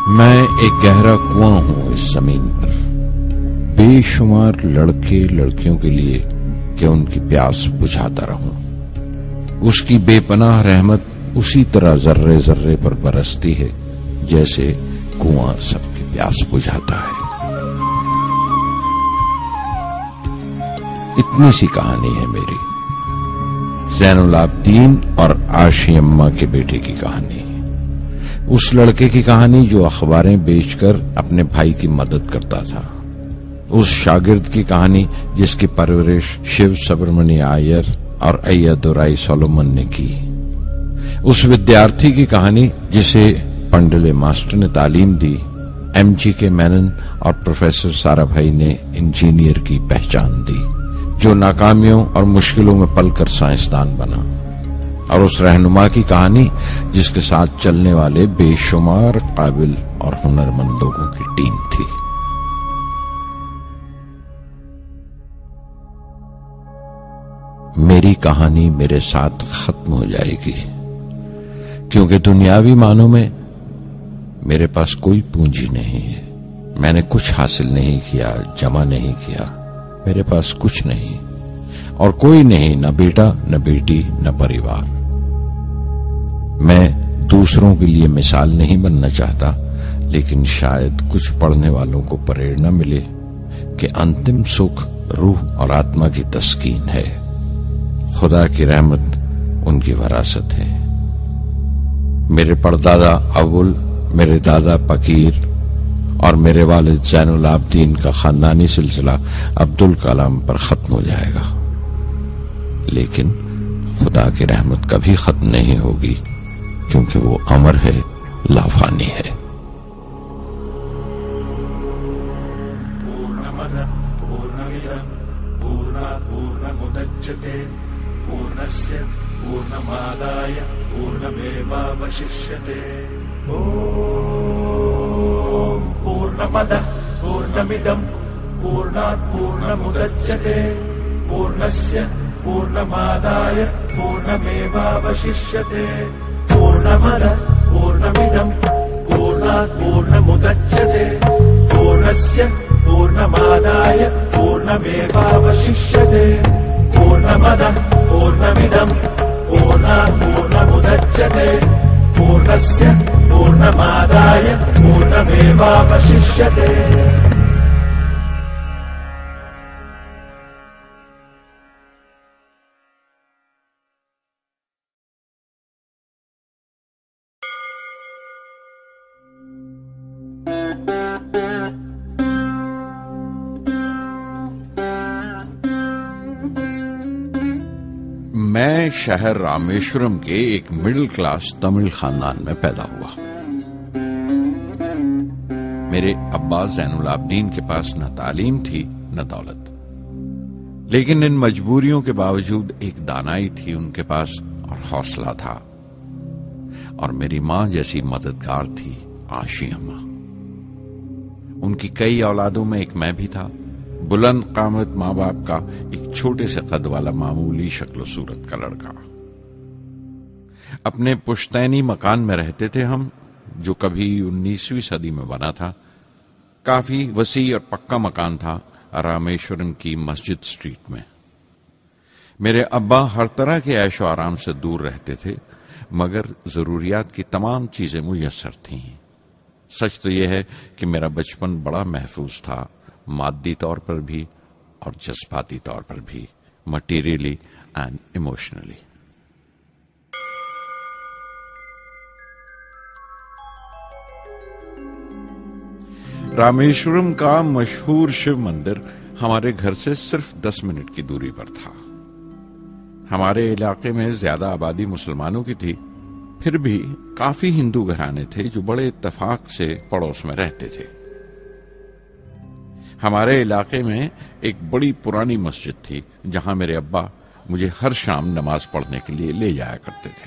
मैं एक गहरा कुआं हूं इस जमीन पर, बेशुमार लड़के लड़कियों के लिए कि उनकी प्यास बुझाता रहूं। उसकी बेपनाह रहमत उसी तरह जर्रे जर्रे पर बरसती है जैसे कुआं सबकी प्यास बुझाता है। इतनी सी कहानी है मेरी, ज़ैनुल आबिदीन और आशी अम्मा के बेटे की कहानी। उस लड़के की कहानी जो अखबारें बेचकर अपने भाई की मदद करता था। उस शागिर्द की कहानी जिसकी परवरिश शिव सुब्रमण्य आयर और अय्यदुराई सोलोमन ने की। उस विद्यार्थी की कहानी जिसे पंडले मास्टर ने तालीम दी, MG मेनन और प्रोफेसर साराभाई ने इंजीनियर की पहचान दी, जो नाकामियों और मुश्किलों में पलकर साइंसदान बना। और उस रहनुमा की कहानी जिसके साथ चलने वाले बेशुमार काबिल और हुनरमंद लोगों की टीम थी। मेरी कहानी मेरे साथ खत्म हो जाएगी, क्योंकि दुनियावी मानों में मेरे पास कोई पूंजी नहीं है। मैंने कुछ हासिल नहीं किया, जमा नहीं किया। मेरे पास कुछ नहीं और कोई नहीं, न बेटा, न बेटी, न परिवार। मैं दूसरों के लिए मिसाल नहीं बनना चाहता, लेकिन शायद कुछ पढ़ने वालों को प्रेरणा मिले कि अंतिम सुख रूह और आत्मा की तस्कीन है। खुदा की रहमत उनकी वरासत है। मेरे परदादा अबुल, मेरे दादा फकीर और मेरे वालिद ज़ैनुल आबिदीन का खानदानी सिलसिला अब्दुल कलाम पर खत्म हो जाएगा, लेकिन खुदा की रहमत कभी खत्म नहीं होगी, क्योंकि वो अमर है, लाफानी है। पूर्णमद पूर्णमिदं पूर्णात् पूर्णमुदच्यते पूर्णस्य पूर्णमादाय पूर्णमेवावशिष्यते। ॐ पूर्णमदः पूर्णमिदं पूर्णात् पूर्णमुदच्यते पूर्णस्य पूर्णमादाय पूर्णमेवावशिष्यते। पूर्णमदः पूर्णमिदं पूर्णात् पूर्णमुदच्यते पूर्णस्य पूर्णमादाय पूर्णमेवावशिष्यते। पूर्णमदः पूर्णमिदं पूर्णात् पूर्णमुदच्यते पूर्णस्य पूर्णमादाय पूर्णमेवावशिष्यते। मैं शहर रामेश्वरम के एक मिडिल क्लास तमिल खानदान में पैदा हुआ। मेरे अब्बा ज़ैनुल आबिदीन के पास न तालीम थी न दौलत, लेकिन इन मजबूरियों के बावजूद एक दानाई थी उनके पास और हौसला था। और मेरी मां जैसी मददगार थी आशी अम्मा। उनकी कई औलादों में एक मैं भी था, बुलंद कामत माँ बाप का एक छोटे से कद वाला मामूली शक्ल सूरत का लड़का। अपने पुश्तैनी मकान में रहते थे हम, जो कभी 19वीं सदी में बना था। काफी वसी और पक्का मकान था रामेश्वरम की मस्जिद स्ट्रीट में। मेरे अब्बा हर तरह के ऐशो आराम से दूर रहते थे, मगर जरूरियात की तमाम चीजें मुयस्सर थीं। सच तो यह है कि मेरा बचपन बड़ा महफूज था, मादी तौर पर भी और जज्बाती तौर पर भी, मटीरियली एंड इमोशनली। रामेश्वरम का मशहूर शिव मंदिर हमारे घर से सिर्फ 10 मिनट की दूरी पर था। हमारे इलाके में ज्यादा आबादी मुसलमानों की थी, फिर भी काफी हिंदू घराने थे जो बड़े इत्तेफाक से पड़ोस में रहते थे। हमारे इलाके में एक बड़ी पुरानी मस्जिद थी, जहां मेरे अब्बा मुझे हर शाम नमाज पढ़ने के लिए ले जाया करते थे।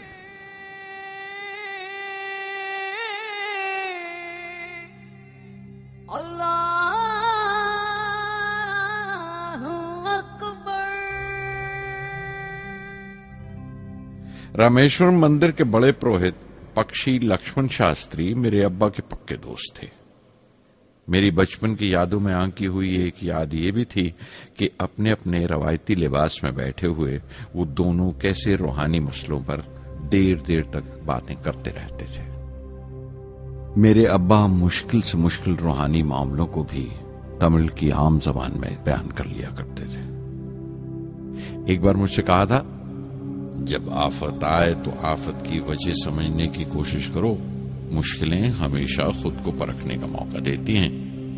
रामेश्वरम मंदिर के बड़े पुरोहित पक्षी लक्ष्मण शास्त्री मेरे अब्बा के पक्के दोस्त थे। मेरी बचपन की यादों में आंकी हुई एक याद ये भी थी कि अपने अपने रवायती लिबास में बैठे हुए वो दोनों कैसे रूहानी मसलों पर देर देर तक बातें करते रहते थे। मेरे अब्बा मुश्किल से मुश्किल रूहानी मामलों को भी तमिल की आम जबान में बयान कर लिया करते थे। एक बार मुझसे कहा था, जब आफत आए तो आफत की वजह समझने की कोशिश करो, मुश्किलें हमेशा खुद को परखने का मौका देती हैं।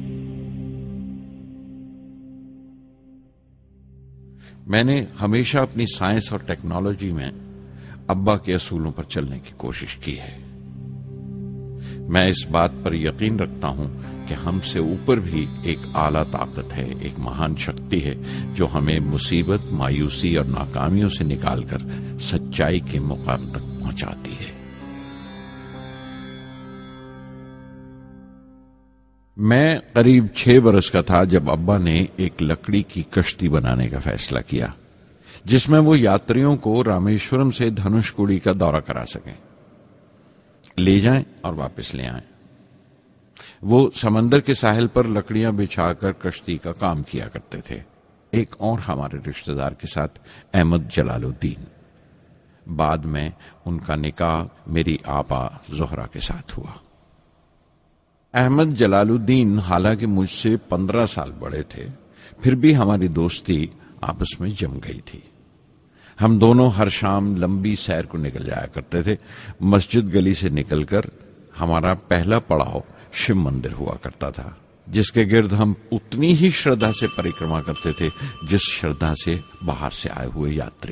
मैंने हमेशा अपनी साइंस और टेक्नोलॉजी में अब्बा के असूलों पर चलने की कोशिश की है। मैं इस बात पर यकीन रखता हूं कि हमसे ऊपर भी एक आला ताकत है, एक महान शक्ति है जो हमें मुसीबत, मायूसी और नाकामियों से निकालकर सच्चाई के मुकाम तक पहुंचाती है। मैं करीब 6 बरस का था जब अब्बा ने एक लकड़ी की कश्ती बनाने का फैसला किया, जिसमें वो यात्रियों को रामेश्वरम से धनुषकोडी का दौरा करा सकें, ले जाएं और वापस ले आएं। वो समंदर के साहिल पर लकड़ियां बिछाकर कश्ती का काम किया करते थे। एक और हमारे रिश्तेदार के साथ, अहमद जलालुद्दीन। बाद में उनका निकाह मेरी आपा जोहरा के साथ हुआ। अहमद जलालुद्दीन हालांकि मुझसे 15 साल बड़े थे, फिर भी हमारी दोस्ती आपस में जम गई थी। हम दोनों हर शाम लंबी सैर को निकल जाया करते थे। मस्जिद गली से निकलकर हमारा पहला पड़ाव शिव मंदिर हुआ करता था, जिसके गिर्द हम उतनी ही श्रद्धा से परिक्रमा करते थे जिस श्रद्धा से बाहर से आए हुए यात्री।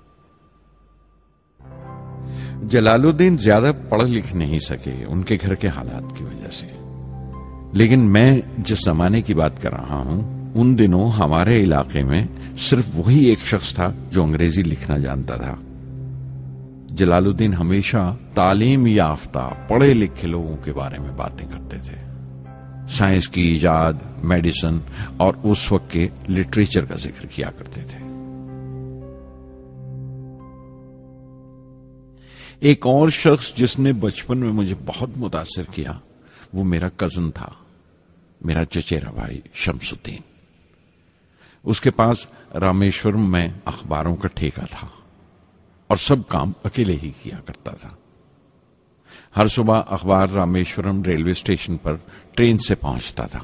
जलालुद्दीन ज्यादा पढ़ लिख नहीं सके उनके घर के हालात की वजह से, लेकिन मैं जिस जमाने की बात कर रहा हूं, उन दिनों हमारे इलाके में सिर्फ वही एक शख्स था जो अंग्रेजी लिखना जानता था। जलालुद्दीन हमेशा तालीम याफ्ता पढ़े लिखे लोगों के बारे में बातें करते थे, साइंस की इजाद, मेडिसिन और उस वक्त के लिटरेचर का जिक्र किया करते थे। एक और शख्स जिसने बचपन में मुझे बहुत मुतासिर किया वो मेरा कजन था, मेरा चचेरा भाई शमसुद्दीन। उसके पास रामेश्वरम में अखबारों का ठेका था और सब काम अकेले ही किया करता था। हर सुबह अखबार रामेश्वरम रेलवे स्टेशन पर ट्रेन से पहुंचता था।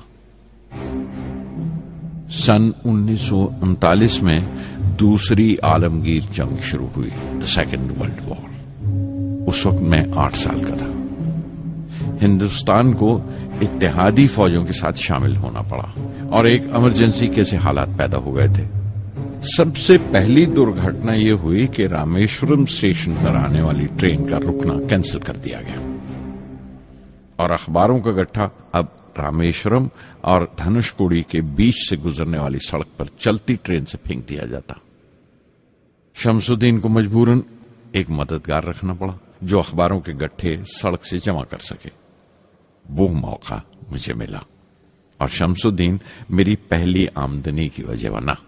सन 1939 में दूसरी आलमगीर जंग शुरू हुई, द सेकेंड वर्ल्ड वॉर। उस वक्त मैं 8 साल का था। हिंदुस्तान को इत्तेहादी फौजों के साथ शामिल होना पड़ा और एक इमरजेंसी कैसे हालात पैदा हो गए थे। सबसे पहली दुर्घटना यह हुई कि रामेश्वरम स्टेशन पर आने वाली ट्रेन का रुकना कैंसिल कर दिया गया और अखबारों का गट्ठा अब रामेश्वरम और धनुषकोडी के बीच से गुजरने वाली सड़क पर चलती ट्रेन से फेंक दिया जाता। शमसुद्दीन को मजबूरन एक मददगार रखना पड़ा जो अखबारों के गट्ठे सड़क से जमा कर सके। वो मौका मुझे मिला और शमसुद्दीन मेरी पहली आमदनी की वजह बना।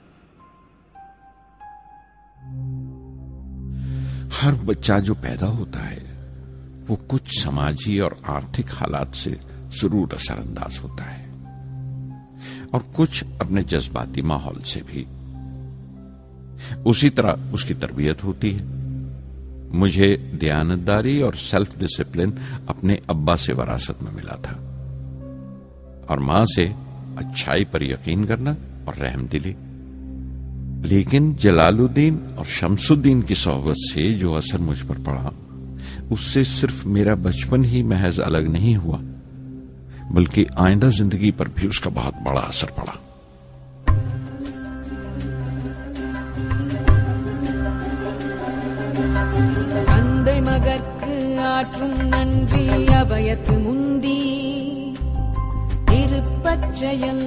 हर बच्चा जो पैदा होता है वो कुछ समाजी और आर्थिक हालात से जरूर असरअंदाज होता है और कुछ अपने जज्बाती माहौल से भी। उसी तरह उसकी तरबियत होती है। मुझे दयानतदारी और सेल्फ डिसिप्लिन अपने अब्बा से विरासत में मिला था और मां से अच्छाई पर यकीन करना और रहमदिली। लेकिन जलालुद्दीन और शमसुद्दीन की सोहबत से जो असर मुझ पर पड़ा, उससे सिर्फ मेरा बचपन ही महज अलग नहीं हुआ, बल्कि आइंदा जिंदगी पर भी उसका बहुत बड़ा असर पड़ा। தந்தை மகற்கு ஆற்றும் நன்றி அபயத்து முந்தி இருப்பச்செயல்.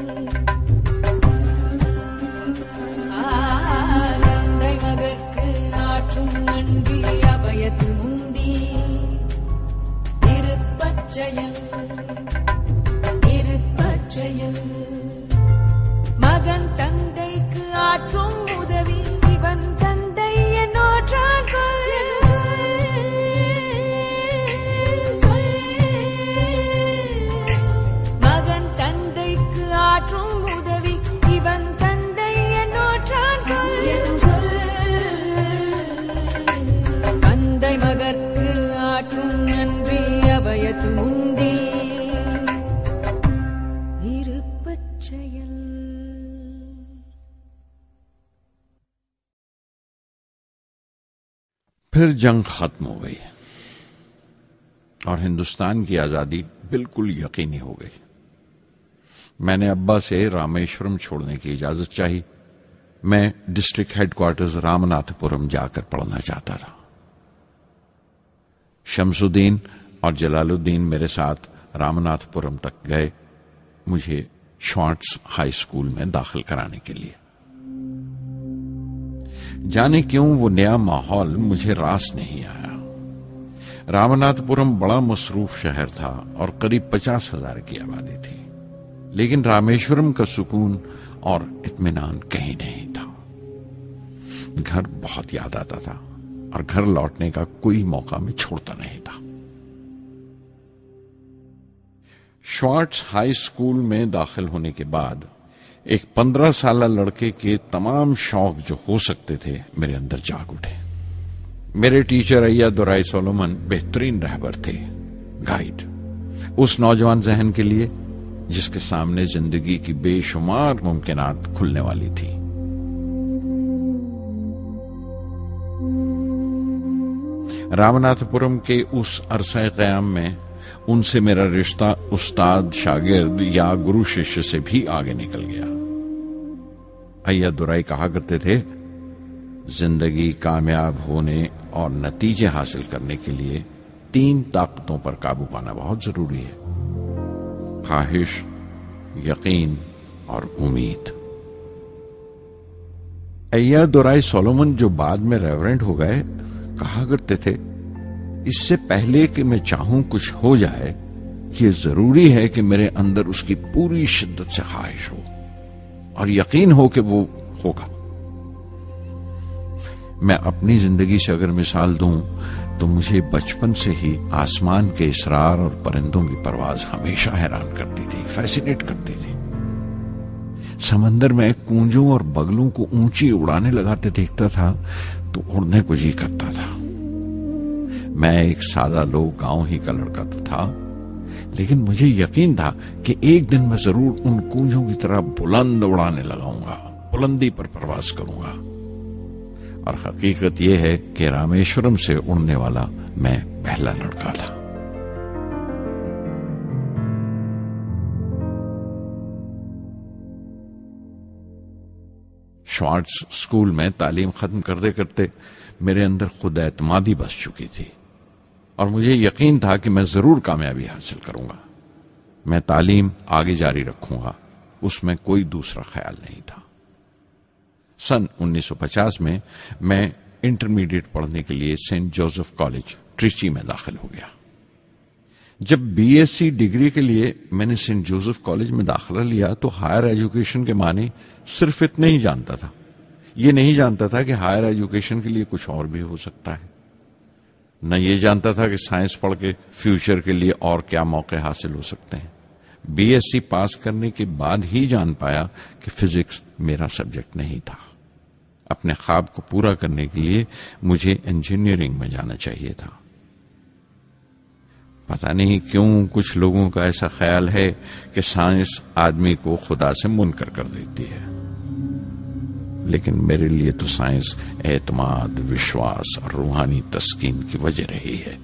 தந்தை மகற்கு ஆற்றும் நன்றி அபயத்து முந்தி இருப்பச்செயல். இருப்பச்செயல். மகன் தந்தைக்கு ஆற்றும் உதவி இவன் தந்தை என்னோற்றான் கொள். फिर जंग खत्म हो गई और हिंदुस्तान की आजादी बिल्कुल यकीनी हो गई। मैंने अब्बा से रामेश्वरम छोड़ने की इजाजत चाही। मैं डिस्ट्रिक्ट हेडक्वार्टर्स रामनाथपुरम जाकर पढ़ना चाहता था। शमसुद्दीन और जलालुद्दीन मेरे साथ रामनाथपुरम तक गए मुझे श्वार्ट्स हाई स्कूल में दाखिल कराने के लिए। जाने क्यों वो नया माहौल मुझे रास नहीं आया। रामनाथपुरम बड़ा मसरूफ शहर था और करीब 50,000 की आबादी थी, लेकिन रामेश्वरम का सुकून और इत्मीनान कहीं नहीं था। घर बहुत याद आता था और घर लौटने का कोई मौका मैं छोड़ता नहीं था। श्वार्ट्स हाई स्कूल में दाखिल होने के बाद एक 15 साल लड़के के तमाम शौक जो हो सकते थे मेरे अंदर जाग उठे। मेरे टीचर अय्या दुराई सोलोमन बेहतरीन रहबर थे, गाइड, उस नौजवान जहन के लिए जिसके सामने जिंदगी की बेशुमार मुमकिनात खुलने वाली थी। रामनाथपुरम के उस अरसे क़याम में उनसे मेरा रिश्ता उस्ताद शागिर्द या गुरु शिष्य से भी आगे निकल गया। अय्या दुराई कहा करते थे, जिंदगी कामयाब होने और नतीजे हासिल करने के लिए 3 ताकतों पर काबू पाना बहुत जरूरी है: ख्वाहिश, यकीन और उम्मीद। अय्या दुराई सोलोमन जो बाद में रेवरेंड हो गए कहा करते थे, इससे पहले कि मैं चाहूं कुछ हो जाए, ये जरूरी है कि मेरे अंदर उसकी पूरी शिद्दत से ख्वाहिश हो और यकीन हो कि वो होगा। मैं अपनी जिंदगी से अगर मिसाल दूं तो मुझे बचपन से ही आसमान के इसरार और परिंदों की परवाज हमेशा हैरान करती थी, फैसिनेट करती थी। समंदर में कूंजों और बगलों को ऊंची उड़ाने लगाते देखता था तो उड़ने को जी करता था। मैं एक सादा लोग गांव ही का लड़का तो था, लेकिन मुझे यकीन था कि एक दिन मैं जरूर उन कूंजों की तरह बुलंद उड़ाने लगाऊंगा, बुलंदी पर परवाज करूंगा। और हकीकत यह है कि रामेश्वरम से उड़ने वाला मैं पहला लड़का था। श्वार्ट्स स्कूल में तालीम खत्म करते करते मेरे अंदर खुद एतमादी बस चुकी थी और मुझे यकीन था कि मैं जरूर कामयाबी हासिल करूंगा। मैं तालीम आगे जारी रखूंगा, उसमें कोई दूसरा ख्याल नहीं था। सन 1950 में मैं इंटरमीडिएट पढ़ने के लिए सेंट जोसेफ कॉलेज ट्रिची में दाखिल हो गया। जब बीएससी डिग्री के लिए मैंने सेंट जोसेफ कॉलेज में दाखिला लिया तो हायर एजुकेशन के माने सिर्फ इतने ही जानता था। ये नहीं जानता था कि हायर एजुकेशन के लिए कुछ और भी हो सकता है। न ये जानता था कि साइंस पढ़ के फ्यूचर के लिए और क्या मौके हासिल हो सकते हैं। बीएससी पास करने के बाद ही जान पाया कि फिजिक्स मेरा सब्जेक्ट नहीं था। अपने ख्वाब को पूरा करने के लिए मुझे इंजीनियरिंग में जाना चाहिए था। पता नहीं क्यों कुछ लोगों का ऐसा ख्याल है कि साइंस आदमी को खुदा से मुनकर कर देती है, लेकिन मेरे लिए तो साइंस एतमाद, विश्वास और रूहानी तस्कीन की वजह रही है।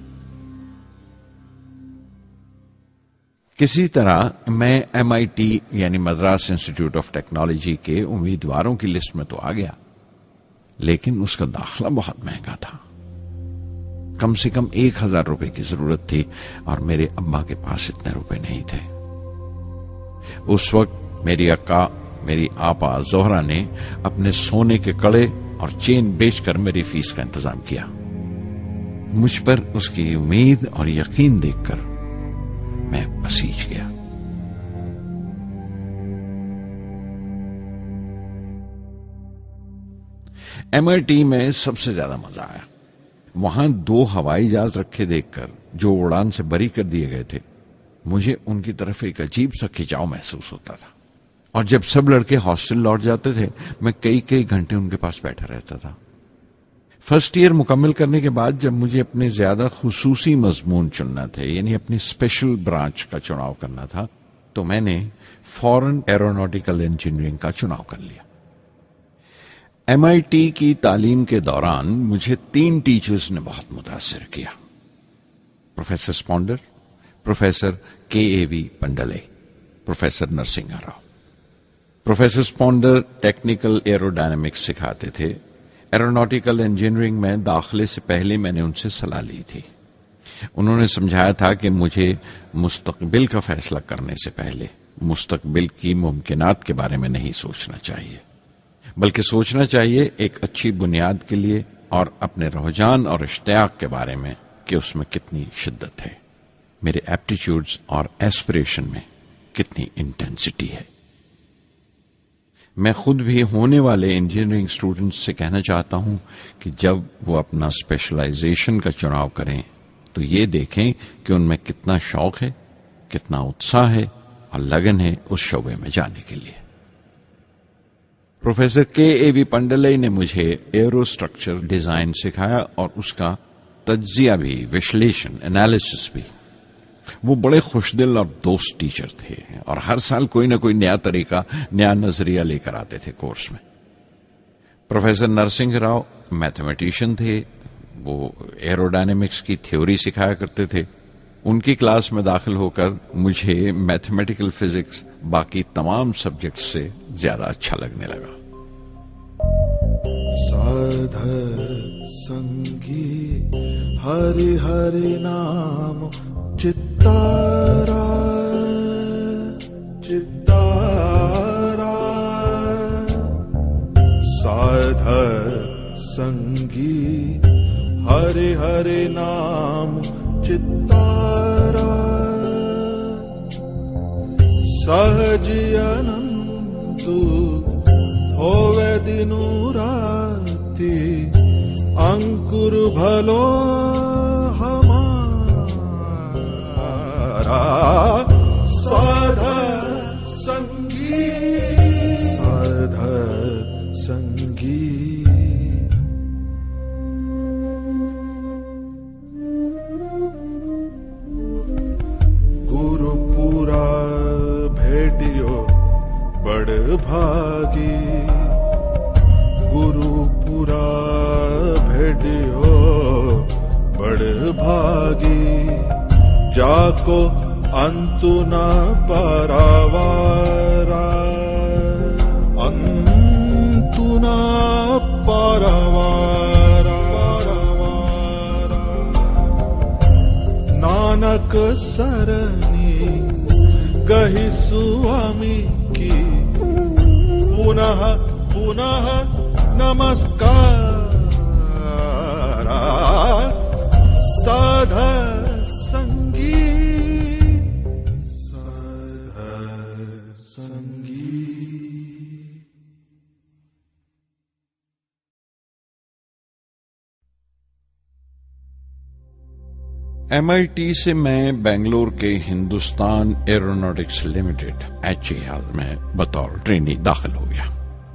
किसी तरह मैं MIT यानी मद्रास इंस्टीट्यूट ऑफ टेक्नोलॉजी के उम्मीदवारों की लिस्ट में तो आ गया, लेकिन उसका दाखिला बहुत महंगा था। कम से कम 1,000 रुपए की जरूरत थी और मेरे अब्बा के पास इतने रुपए नहीं थे। उस वक्त मेरी अक्का, मेरी आपा जोहरा ने अपने सोने के कड़े और चेन बेचकर मेरी फीस का इंतजाम किया। मुझ पर उसकी उम्मीद और यकीन देखकर मैं पसीज गया। MIT में सबसे ज्यादा मजा आया। वहां 2 हवाई जहाज रखे देखकर जो उड़ान से बरी कर दिए गए थे, मुझे उनकी तरफ एक अजीब सा खिंचाव महसूस होता था। और जब सब लड़के हॉस्टल लौट जाते थे, मैं कई कई घंटे उनके पास बैठा रहता था। फर्स्ट ईयर मुकम्मल करने के बाद जब मुझे अपने ज्यादा खुसूसी मजमून चुनना थे, यानी अपनी स्पेशल ब्रांच का चुनाव करना था, तो मैंने फॉरेन एरोनॉटिकल इंजीनियरिंग का चुनाव कर लिया। MIT की तालीम के दौरान मुझे 3 टीचर्स ने बहुत मुतासिर किया। Professor Sponder, professor KAV Pandalai, professor Narasimha Rao. Professor Sponder technical aerodynamics सिखाते थे। एरोनॉटिकल इंजीनियरिंग में दाखिले से पहले मैंने उनसे सलाह ली थी। उन्होंने समझाया था कि मुझे मुस्तकबिल का फैसला करने से पहले मुस्तकबिल की मुमकिनात के बारे में नहीं सोचना चाहिए, बल्कि सोचना चाहिए एक अच्छी बुनियाद के लिए और अपने रुझान और इश्तियाक के बारे में कि उसमें कितनी शिद्दत है, मेरे एप्टीट्यूड्स और एस्पिरेशन में कितनी इंटेंसिटी है। मैं खुद भी होने वाले इंजीनियरिंग स्टूडेंट्स से कहना चाहता हूं कि जब वो अपना स्पेशलाइजेशन का चुनाव करें तो ये देखें कि उनमें कितना शौक है, कितना उत्साह है और लगन है उस शोबे में जाने के लिए। प्रोफेसर KAV पंडले ने मुझे एरोस्ट्रक्चर डिजाइन सिखाया और उसका तज्जिया भी, विश्लेषण, एनालिसिस भी। वो बड़े खुशदिल और दोस्त टीचर थे और हर साल कोई ना कोई नया तरीका, नया नजरिया लेकर आते थे कोर्स में। प्रोफेसर नरसिंह राव मैथमेटिशियन थे। वो एरोडायनेमिक्स की थ्योरी सिखाया करते थे। उनकी क्लास में दाखिल होकर मुझे मैथमेटिकल फिजिक्स बाकी तमाम सब्जेक्ट्स से ज्यादा अच्छा लगने लगा। साध संगी हरि हरि नाम चित्तारा चित्तारा, साध संगी हरि हरि नाम चित्तारा, सहज अनंतु होवे दिनु राति, अंकुर भलो साध संगी साध संगी। गुरुपुरा भेटियो बड़ भागी, गुरुपुरा भेटियो बड़ भागी, जाको अंतु न पारावारा, अंतु न पारावारा, नानक सरनी गहि स्वामी की, पुनः पुनः नमस्कार, साध संगी साध संगी। MIT से मैं बेंगलोर के हिंदुस्तान एरोनॉटिक्स लिमिटेड HAL में बतौर ट्रेनी दाखिल हो गया।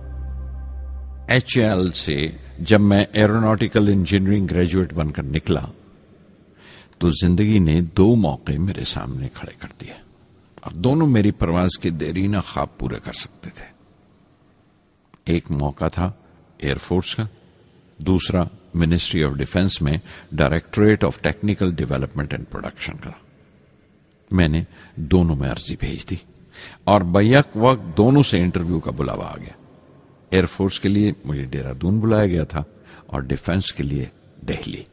HAL से जब मैं एरोनॉटिकल इंजीनियरिंग ग्रेजुएट बनकर निकला तो जिंदगी ने 2 मौके मेरे सामने खड़े कर दिए और दोनों मेरी परवाज के देरीना ख्वाब पूरे कर सकते थे। एक मौका था एयरफोर्स का, दूसरा मिनिस्ट्री ऑफ डिफेंस में directorate of technical development and production का। मैंने दोनों में अर्जी भेज दी और बैक वक्त दोनों से इंटरव्यू का बुलावा आ गया। एयरफोर्स के लिए मुझे देहरादून बुलाया गया था और डिफेंस के लिए दिल्ली।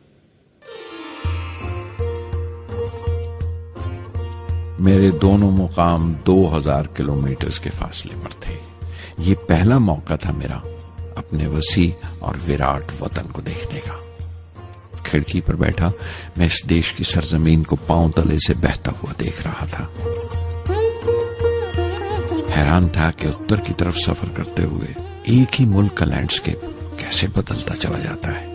मेरे दोनों मुकाम 2000 किलोमीटर के फासले पर थे। ये पहला मौका था मेरा अपने वसी और विराट वतन को देखने का। खिड़की पर बैठा मैं इस देश की सरजमीन को पांव तले से बहता हुआ देख रहा था। हैरान था कि उत्तर की तरफ सफर करते हुए एक ही मुल्क का लैंडस्केप कैसे बदलता चला जाता है।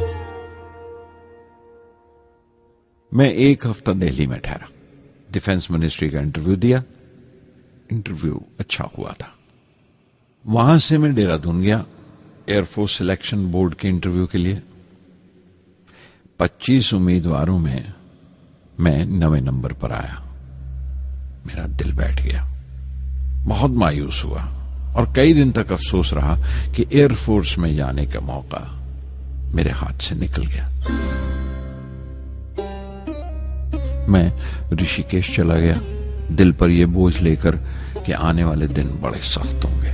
मैं 1 हफ्ता दिल्ली में ठहरा, डिफेंस मिनिस्ट्री का इंटरव्यू दिया। इंटरव्यू अच्छा हुआ था। वहां से मैं देहरादून गया एयरफोर्स सिलेक्शन बोर्ड के इंटरव्यू के लिए। 25 उम्मीदवारों में मैं 9वें नंबर पर आया। मेरा दिल बैठ गया, बहुत मायूस हुआ और कई दिन तक अफसोस रहा कि एयरफोर्स में जाने का मौका मेरे हाथ से निकल गया। मैं ऋषिकेश चला गया, दिल पर यह बोझ लेकर कि आने वाले दिन बड़े सख्त होंगे।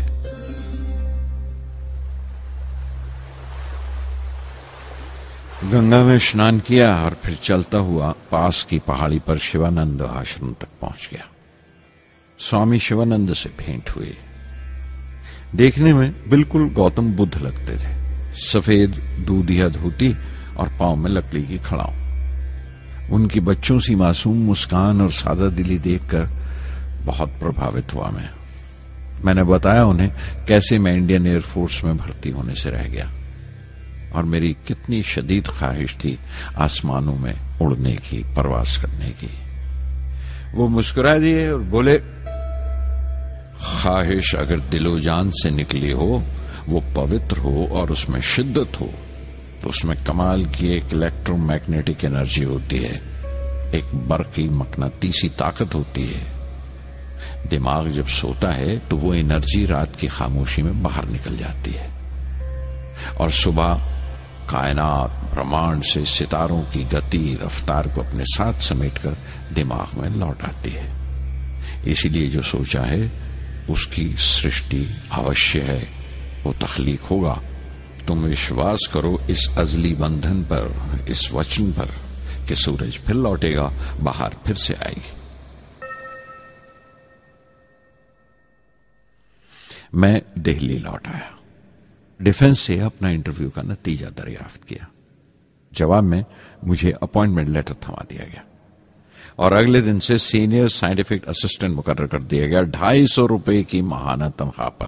गंगा में स्नान किया और फिर चलता हुआ पास की पहाड़ी पर शिवानंद आश्रम तक पहुंच गया। स्वामी शिवानंद से भेंट हुई। देखने में बिल्कुल गौतम बुद्ध लगते थे, सफेद दूधिया धोती और पांव में लकड़ी की खड़ाऊ। उनकी बच्चों सी मासूम मुस्कान और सादा दिली देखकर बहुत प्रभावित हुआ मैंने बताया उन्हें कैसे मैं इंडियन एयरफोर्स में भर्ती होने से रह गया और मेरी कितनी शदीद ख्वाहिश थी आसमानों में उड़ने की, परवास करने की। वो मुस्कुरा दिए और बोले, ख्वाहिश अगर दिलो जान से निकली हो, वो पवित्र हो और उसमें शिद्दत हो, तो उसमें कमाल की एक इलेक्ट्रोमैग्नेटिक एनर्जी होती है, एक बरकी मकनातीसी ताकत होती है। दिमाग जब सोता है तो वो एनर्जी रात की खामोशी में बाहर निकल जाती है और सुबह कायनात ब्रह्मांड से सितारों की गति रफ्तार को अपने साथ समेटकर दिमाग में लौट आती है। इसीलिए जो सोचा है उसकी सृष्टि अवश्य है, वो तख्लीक होगा। तुम विश्वास करो इस अजली बंधन पर, इस वचन पर कि सूरज फिर लौटेगा, बाहर फिर से आएगी। मैं दिल्ली लौट आया, डिफेंस से अपना इंटरव्यू का नतीजा दरियाफ्त किया। जवाब में मुझे अपॉइंटमेंट लेटर थमा दिया गया और अगले दिन से सीनियर साइंटिफिक असिस्टेंट मुकर्रर कर दिया गया 250 रुपए की माहाना तनख्वाह पर।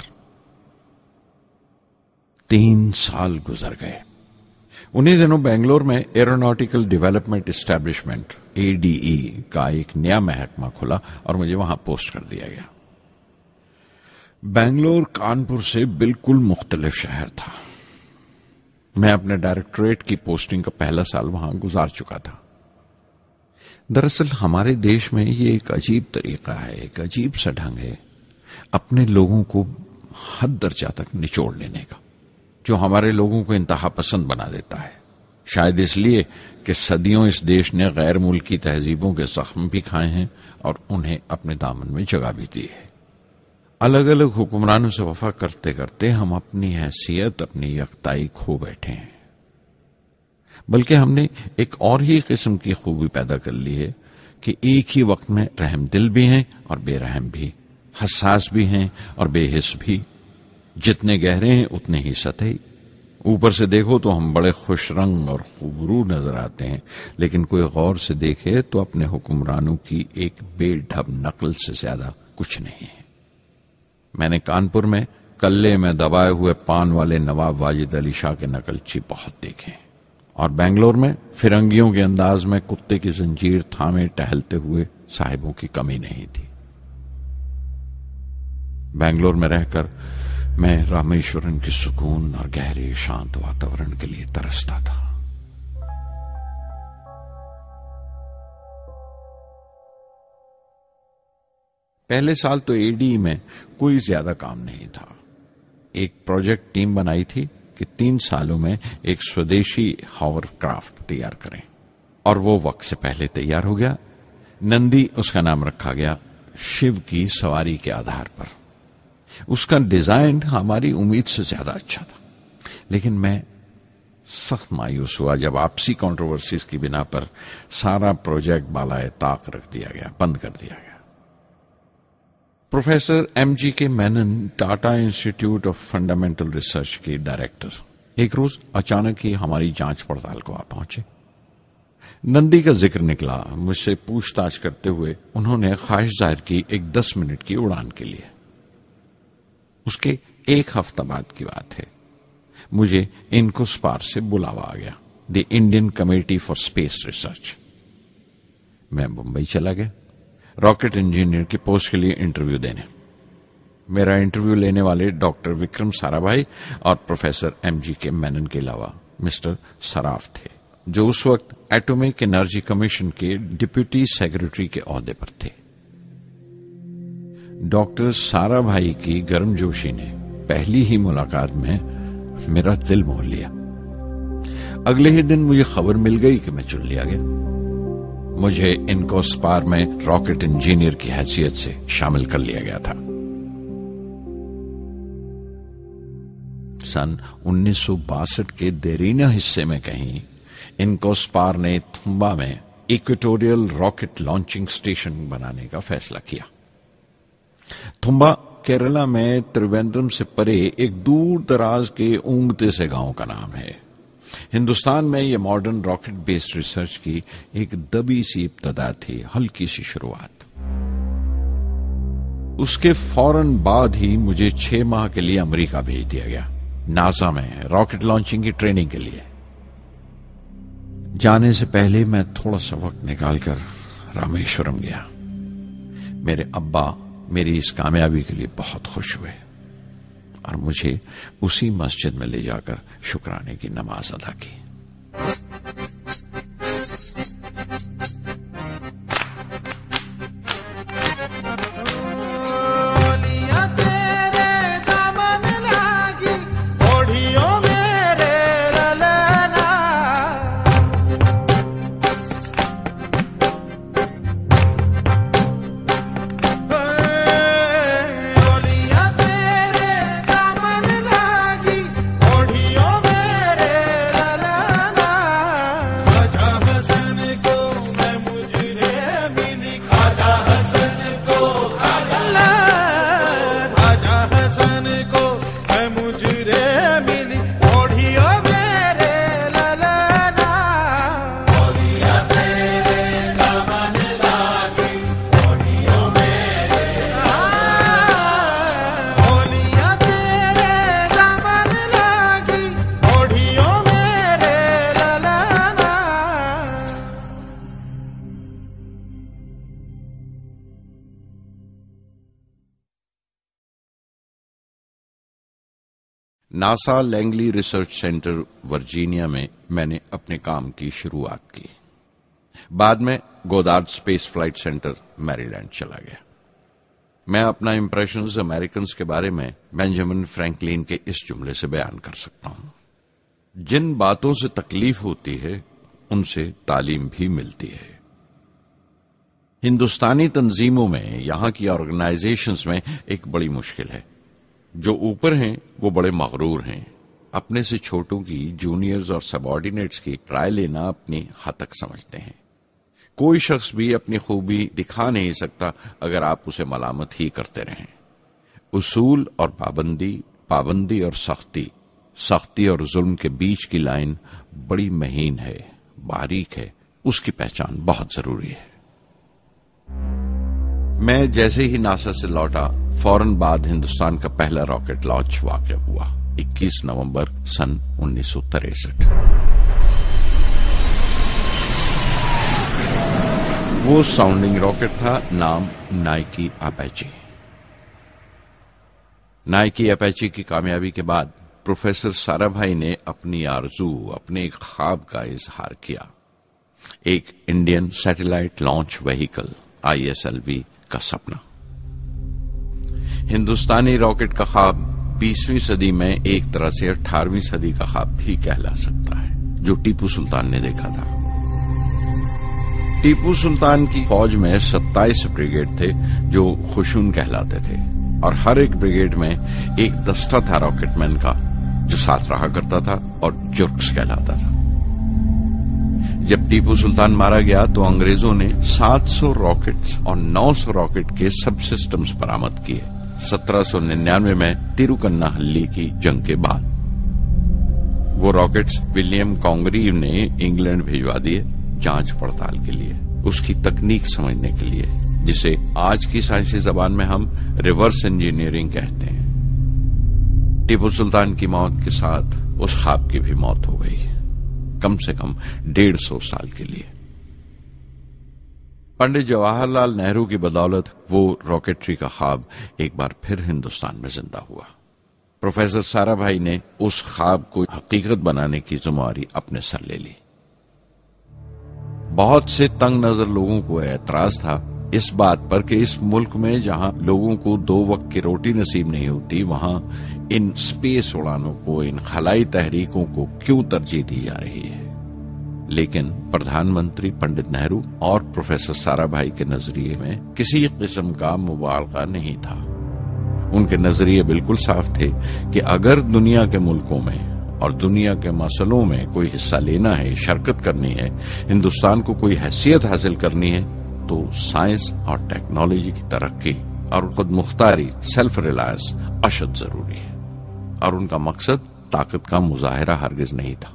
3 साल गुजर गए। उन्हीं दिनों बेंगलोर में एरोनॉटिकल डेवलपमेंट एस्टैब्लिशमेंट ADE का एक नया महकमा खुला और मुझे वहां पोस्ट कर दिया गया। बेंगलोर कानपुर से बिल्कुल मुख्तलिफ शहर था। मैं अपने डायरेक्टोरेट की पोस्टिंग का पहला साल वहां गुजार चुका था। दरअसल हमारे देश में ये एक अजीब तरीका है, एक अजीब सा ढंग है अपने लोगों को हद दर्जा तक निचोड़ लेने का, जो हमारे लोगों को इंतहा पसंद बना देता है। शायद इसलिए कि सदियों इस देश ने गैर मुल्की तहजीबों के जख्म भी खाए हैं और उन्हें अपने दामन में जगह भी दी है। अलग अलग हुक्मरानों से वफा करते करते हम अपनी हैसियत, अपनी यकताई खो बैठे हैं। बल्कि हमने एक और ही किस्म की खूबी पैदा कर ली है कि एक ही वक्त में रहम दिल भी हैं और बेरहम भी, हसास भी हैं और बेहिस भी। जितने गहरे हैं उतने ही सतही। ऊपर से देखो तो हम बड़े खुश रंग और खूबरू नजर आते हैं, लेकिन कोई गौर से देखे तो अपने हुक्मरानों की एक बेढब नकल से ज्यादा कुछ नहीं है। मैंने कानपुर में कल्ले में दबाए हुए पान वाले नवाब वाजिद अली शाह के नकलची बहुत देखे और बेंगलोर में फिरंगियों के अंदाज में कुत्ते की जंजीर थामे टहलते हुए साहिबों की कमी नहीं थी। बेंगलोर में रहकर मैं रामेश्वरम की सुकून और गहरे शांत वातावरण के लिए तरसता था। पहले साल तो ADE में कोई ज्यादा काम नहीं था। एक प्रोजेक्ट टीम बनाई थी कि 3 सालों में एक स्वदेशी हॉवरक्राफ्ट तैयार करें और वो वक्त से पहले तैयार हो गया। नंदी उसका नाम रखा गया, शिव की सवारी के आधार पर। उसका डिजाइन हमारी उम्मीद से ज्यादा अच्छा था, लेकिन मैं सख्त मायूस हुआ जब आपसी कंट्रोवर्सीज की बिना पर सारा प्रोजेक्ट बालाए ताक रख दिया गया, बंद कर दिया गया। Professor MG Menon, Tata institute of fundamental research के डायरेक्टर, एक रोज अचानक ही हमारी जांच पड़ताल को आ पहुंचे। नंदी का जिक्र निकला। मुझसे पूछताछ करते हुए उन्होंने ख्वाहिश जाहिर की एक 10 मिनट की उड़ान के लिए। उसके 1 हफ्ता बाद की बात है, मुझे इनकोस्पार से बुलावा आ गया, the Indian committee for space research. मैं मुंबई चला गया रॉकेट इंजीनियर की पोस्ट के लिए इंटरव्यू देने। मेरा इंटरव्यू लेने वाले डॉक्टर विक्रम साराभाई और प्रोफेसर MG मेनन के अलावा मिस्टर सराफ थे, जो उस वक्त एटॉमिक एनर्जी कमीशन के डिप्यूटी सेक्रेटरी के ओहदे पर थे। डॉक्टर सारा भाई की गर्मजोशी ने पहली ही मुलाकात में मेरा दिल मोह लिया। अगले ही दिन मुझे खबर मिल गई कि मैं चुन लिया गया। मुझे इनकोस्पार में रॉकेट इंजीनियर की हैसियत से शामिल कर लिया गया था। सन 1962 के देरीना हिस्से में कहीं इनकोस्पार ने थुम्बा में इक्वेटोरियल रॉकेट लॉन्चिंग स्टेशन बनाने का फैसला किया। थुम्बा केरला में त्रिवेंद्रम से परे एक दूर दराज के ऊंगते से गांव का नाम है। हिंदुस्तान में यह मॉडर्न रॉकेट बेस्ड रिसर्च की एक दबी सी इब्तदा थी, हल्की सी शुरुआत। उसके फौरन बाद ही मुझे 6 माह के लिए अमेरिका भेज दिया गया, नासा में रॉकेट लॉन्चिंग की ट्रेनिंग के लिए। जाने से पहले मैं थोड़ा सा वक्त निकालकर रामेश्वरम गया। मेरे अब्बा मेरी इस कामयाबी के लिए बहुत खुश हुए और मुझे उसी मस्जिद में ले जाकर शुक्राने की नमाज अदा की। NASA Langley research centre Virginia में मैंने अपने काम की शुरुआत की। बाद में Goddard space flight centre Maryland चला गया। मैं अपना इंप्रेशंस अमेरिकन्स के बारे में बेंजामिन फ्रैंकलिन के इस जुमले से बयान कर सकता हूं, जिन बातों से तकलीफ होती है उनसे तालीम भी मिलती है। हिंदुस्तानी तंजीमों में, यहां की ऑर्गेनाइजेशंस में एक बड़ी मुश्किल है। जो ऊपर हैं वो बड़े मगरूर हैं। अपने से छोटों की, जूनियर्स और सबऑर्डिनेट्स की राय लेना अपनी हतक समझते हैं। कोई शख्स भी अपनी खूबी दिखा नहीं सकता अगर आप उसे मलामत ही करते रहें। उसूल और पाबंदी, पाबंदी और सख्ती, सख्ती और जुल्म के बीच की लाइन बड़ी महीन है, बारीक है। उसकी पहचान बहुत जरूरी है। मैं जैसे ही नासा से लौटा, फौरन बाद हिंदुस्तान का पहला रॉकेट लॉन्च वाक़या हुआ 21 नवंबर सन 1963। वो साउंडिंग रॉकेट था, नाम नाइकी अपाचे। नाइकी अपाचे की कामयाबी के बाद प्रोफेसर साराभाई ने अपनी आरजू, अपने एक ख्वाब का इजहार किया। एक Indian satellite launch vehicle ISLV का सपना। हिंदुस्तानी रॉकेट का ख्वाब 20वीं सदी में एक तरह से 18वीं सदी का ख्वाब भी कहला सकता है, जो टीपू सुल्तान ने देखा था। टीपू सुल्तान की फौज में 27 ब्रिगेड थे जो खुशून कहलाते थे, और हर एक ब्रिगेड में एक दस्ता था रॉकेटमैन का जो साथ रहा करता था और जुर्क्स कहलाता था। जब टीपू सुल्तान मारा गया तो अंग्रेजों ने 700 रॉकेट्स और 900 रॉकेट के सब सिस्टम्स बरामद किए 1799 में तिरुकन्नाहल्ली की जंग के बाद। वो रॉकेट्स विलियम कॉन्गरीव ने इंग्लैंड भिजवा दिए जांच पड़ताल के लिए, उसकी तकनीक समझने के लिए, जिसे आज की साइंसी जबान में हम रिवर्स इंजीनियरिंग कहते हैं। टीपू सुल्तान की मौत के साथ उस ख्वाब की भी मौत हो गई, कम से कम 150 साल के लिए। पंडित जवाहरलाल नेहरू की बदौलत वो रॉकेटरी का ख्वाब एक बार फिर हिंदुस्तान में जिंदा हुआ। प्रोफेसर साराभाई ने उस ख्वाब को हकीकत बनाने की जिम्मेदारी अपने सर ले ली। बहुत से तंग नजर लोगों को एतराज था इस बात पर कि इस मुल्क में जहां लोगों को 2 वक्त की रोटी नसीब नहीं होती, वहां इन स्पेस उड़ानों को, इन खलाई तहरीकों को क्यों तरजीह दी जा रही है। लेकिन प्रधानमंत्री पंडित नेहरू और प्रोफेसर साराभाई के नजरिए में किसी किस्म का मुबालगा नहीं था। उनके नजरिए बिल्कुल साफ थे कि अगर दुनिया के मुल्कों में और दुनिया के मसलों में कोई हिस्सा लेना है, शिरकत करनी है, हिंदुस्तान को कोई हैसियत हासिल करनी है, तो साइंस और टेक्नोलॉजी की तरक्की और खुद मुख्तारी, सेल्फ रिलायंस अशद जरूरी है। और उनका मकसद ताकत का मुजाहिरा हरगिज नहीं था।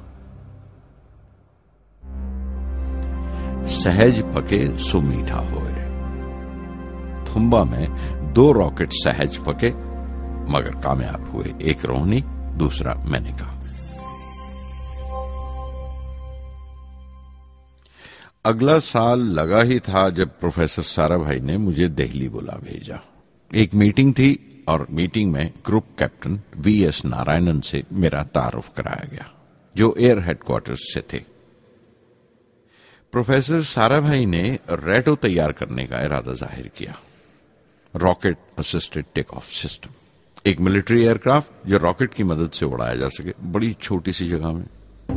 सहज पके सो मीठा होए। थुम्बा में 2 रॉकेट सहज पके मगर कामयाब हुए, एक रोहिणी, दूसरा मैंने कहा। अगला साल लगा ही था जब प्रोफेसर साराभाई ने मुझे दिल्ली बुला भेजा। एक मीटिंग थी और मीटिंग में ग्रुप कैप्टन वीएस नारायणन से मेरा तारुफ कराया गया, जो एयर हेडक्वार्टर्स से थे। प्रोफेसर साराभाई ने रेटो तैयार करने का इरादा जाहिर किया, rocket assisted take off system, एक मिलिट्री एयरक्राफ्ट जो रॉकेट की मदद से उड़ाया जा सके बड़ी छोटी सी जगह में।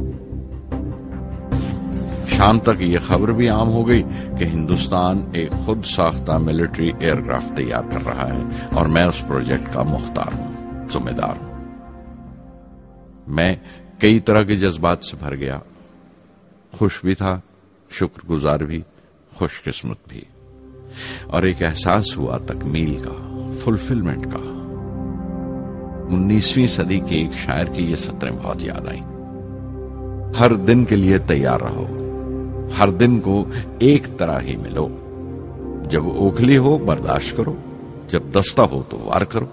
शाम तक यह खबर भी आम हो गई कि हिंदुस्तान एक खुद साख्ता मिलिट्री एयरक्राफ्ट तैयार कर रहा है और मैं उस प्रोजेक्ट का मुख्तार हूं, जिम्मेदार हूं। मैं कई तरह के जज्बात से भर गया, खुश भी था, शुक्रगुजार भी, खुशकिस्मत भी, और एक एहसास हुआ तकमील का, फुलफिलमेंट का। 19वीं सदी के एक शायर की ये सतरें बहुत याद आई। हर दिन के लिए तैयार रहो, हर दिन को एक तरह ही मिलो। जब ओखली हो बर्दाश्त करो, जब दस्ता हो तो वार करो।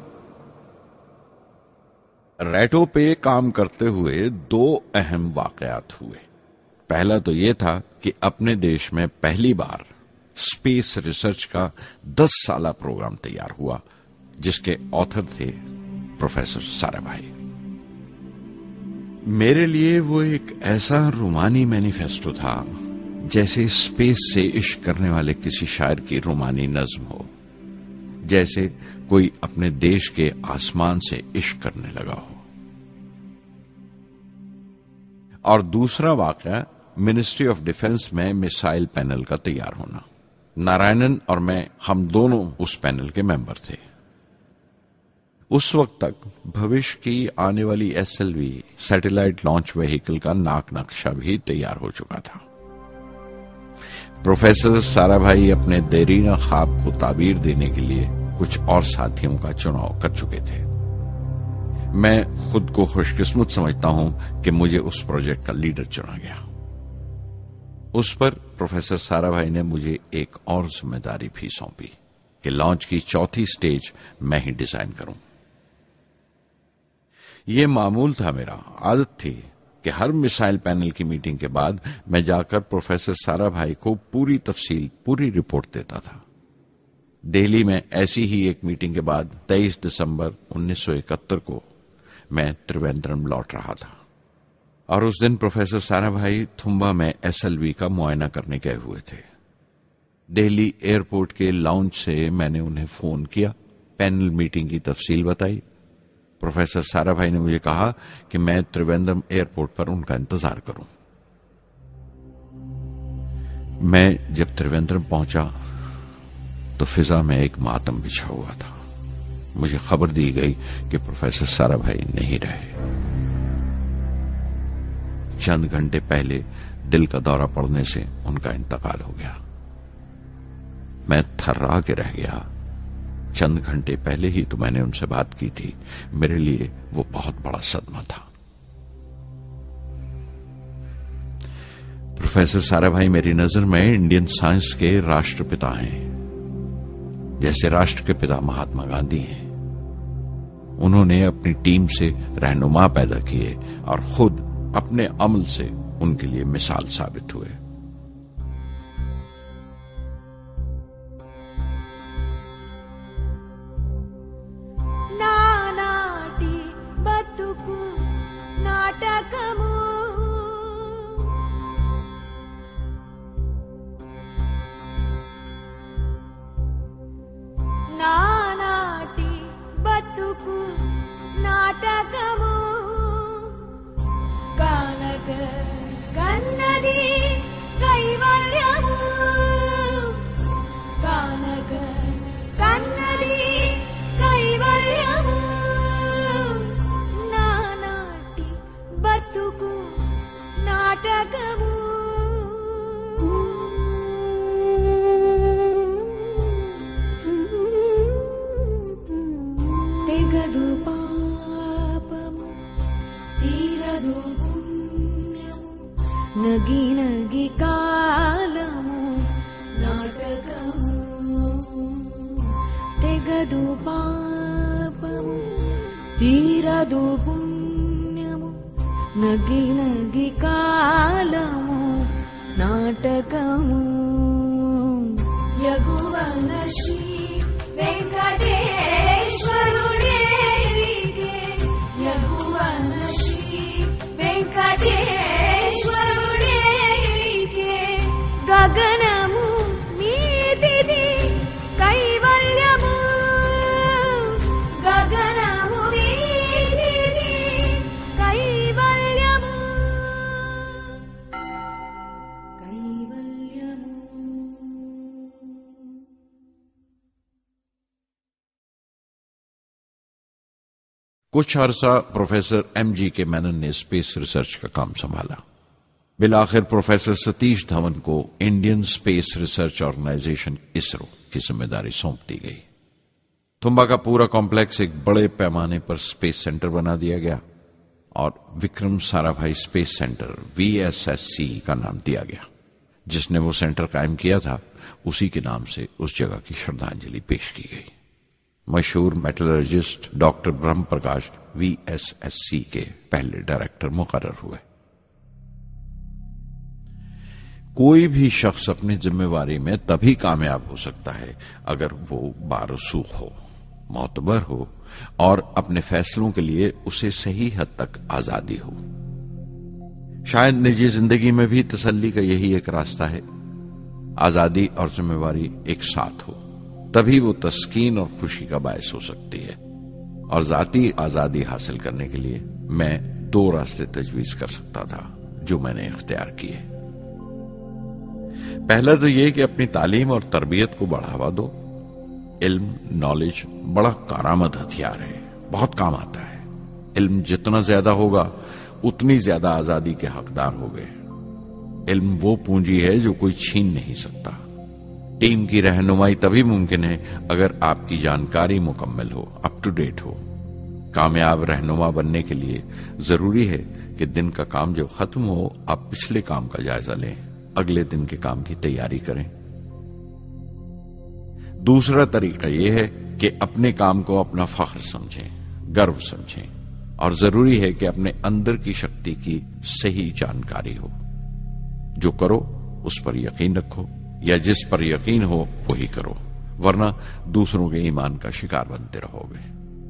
रेटो पे काम करते हुए 2 अहम वाकयात हुए। पहला तो यह था कि अपने देश में पहली बार स्पेस रिसर्च का 10 साला प्रोग्राम तैयार हुआ, जिसके ऑथर थे प्रोफेसर साराभाई। मेरे लिए वो एक ऐसा रूमानी मैनिफेस्टो था जैसे स्पेस से इश्क करने वाले किसी शायर की रूमानी नज्म हो, जैसे कोई अपने देश के आसमान से इश्क करने लगा हो। और दूसरा वाकया मिनिस्ट्री ऑफ डिफेंस में मिसाइल पैनल का तैयार होना। नारायणन और मैं, हम दोनों उस पैनल के मेंबर थे। उस वक्त तक भविष्य की आने वाली एसएलवी सैटेलाइट लॉन्च व्हीकल का नाक नक्शा भी तैयार हो चुका था। प्रोफेसर साराभाई अपने देरीना ख्वाब को ताबीर देने के लिए कुछ और साथियों का चुनाव कर चुके थे। मैं खुद को खुशकिस्मत समझता हूं कि मुझे उस प्रोजेक्ट का लीडर चुना गया। उस पर प्रोफेसर साराभाई ने मुझे एक और जिम्मेदारी भी सौंपी कि लॉन्च की 4थी स्टेज मैं ही डिजाइन करूं। यह मामूल था, मेरा आदत थी कि हर मिसाइल पैनल की मीटिंग के बाद मैं जाकर प्रोफेसर साराभाई को पूरी तफसील, पूरी रिपोर्ट देता था। दिल्ली में ऐसी ही एक मीटिंग के बाद 23 दिसंबर 1971 को मैं त्रिवेंद्रम लौट रहा था और उस दिन प्रोफेसर साराभाई थुम्बा में एसएलवी का मुआयना करने गए हुए थे। दिल्ली एयरपोर्ट के लाउंज से मैंने उन्हें फोन किया, पैनल मीटिंग की तफसील बताई। प्रोफेसर साराभाई ने मुझे कहा कि मैं त्रिवेंद्रम एयरपोर्ट पर उनका इंतजार करूं। मैं जब त्रिवेंद्रम पहुंचा तो फिजा में एक मातम बिछा हुआ था। मुझे खबर दी गई कि प्रोफेसर साराभाई नहीं रहे। चंद घंटे पहले दिल का दौरा पड़ने से उनका इंतकाल हो गया। मैं थर्रा के रह गया। चंद घंटे पहले ही तो मैंने उनसे बात की थी। मेरे लिए वो बहुत बड़ा सदमा था। प्रोफेसर साराभाई मेरी नजर में इंडियन साइंस के राष्ट्रपिता हैं, जैसे राष्ट्र के पिता महात्मा गांधी हैं। उन्होंने अपनी टीम से रहनुमा पैदा किए और खुद अपने अमल से उनके लिए मिसाल साबित हुए। నానాటి బతుకు నాటకము ఎంతదు పుణ్యము నగి నగి కాలము నాటకము యగువన శ్రీ వెంకటేశ్వరుడేలిగే యగువన శ్రీ వెంకటేశ్వరుడేలిగే గగనము నీతిది కైవల్యము గగనము నీతిది కైవల్యము కైవల్యము. कुछ अरसा प्रोफेसर एमजी के मेनन ने स्पेस रिसर्च का काम संभाला। बिलाखिर प्रोफेसर सतीश धवन को Indian space research organisation ISRO की जिम्मेदारी सौंप दी गई। तुम्बा का पूरा कॉम्प्लेक्स एक बड़े पैमाने पर स्पेस सेंटर बना दिया गया और Vikram Sarabhai space centre VSSC का नाम दिया गया। जिसने वो सेंटर कायम किया था उसी के नाम से उस जगह की श्रद्धांजलि पेश की गई। मशहूर मेटलर्जिस्ट डॉक्टर ब्रह्म प्रकाश VSSC के पहले डायरेक्टर मुकर्रर हुए। कोई भी शख्स अपनी जिम्मेवारी में तभी कामयाब हो सकता है अगर वो बारसूख हो, मोतबर हो और अपने फैसलों के लिए उसे सही हद तक आजादी हो। शायद निजी जिंदगी में भी तसल्ली का यही एक रास्ता है। आजादी और जिम्मेवारी एक साथ हो, तभी वो तस्कीन और खुशी का बायस हो सकती है। और जाती आजादी हासिल करने के लिए मैं 2 रास्ते तजवीज कर सकता था जो मैंने इख्तियार किए। पहला तो यह कि अपनी तालीम और तरबियत को बढ़ावा दो। इल्म, नॉलेज बड़ा कारआमद हथियार है, बहुत काम आता है। इल्म जितना ज्यादा होगा उतनी ज्यादा आजादी के हकदार हो गए। इल्म वो पूंजी है जो कोई छीन नहीं सकता। टीम की रहनुमाई तभी मुमकिन है अगर आपकी जानकारी मुकम्मल हो, अप टू डेट हो। कामयाब रहनुमा बनने के लिए जरूरी है कि दिन का काम जब खत्म हो आप पिछले काम का जायजा लें, अगले दिन के काम की तैयारी करें। दूसरा तरीका यह है कि अपने काम को अपना फख्र समझें, गर्व समझें और जरूरी है कि अपने अंदर की शक्ति की सही जानकारी हो। जो करो उस पर यकीन रखो या जिस पर यकीन हो वही करो, वरना दूसरों के ईमान का शिकार बनते रहोगे।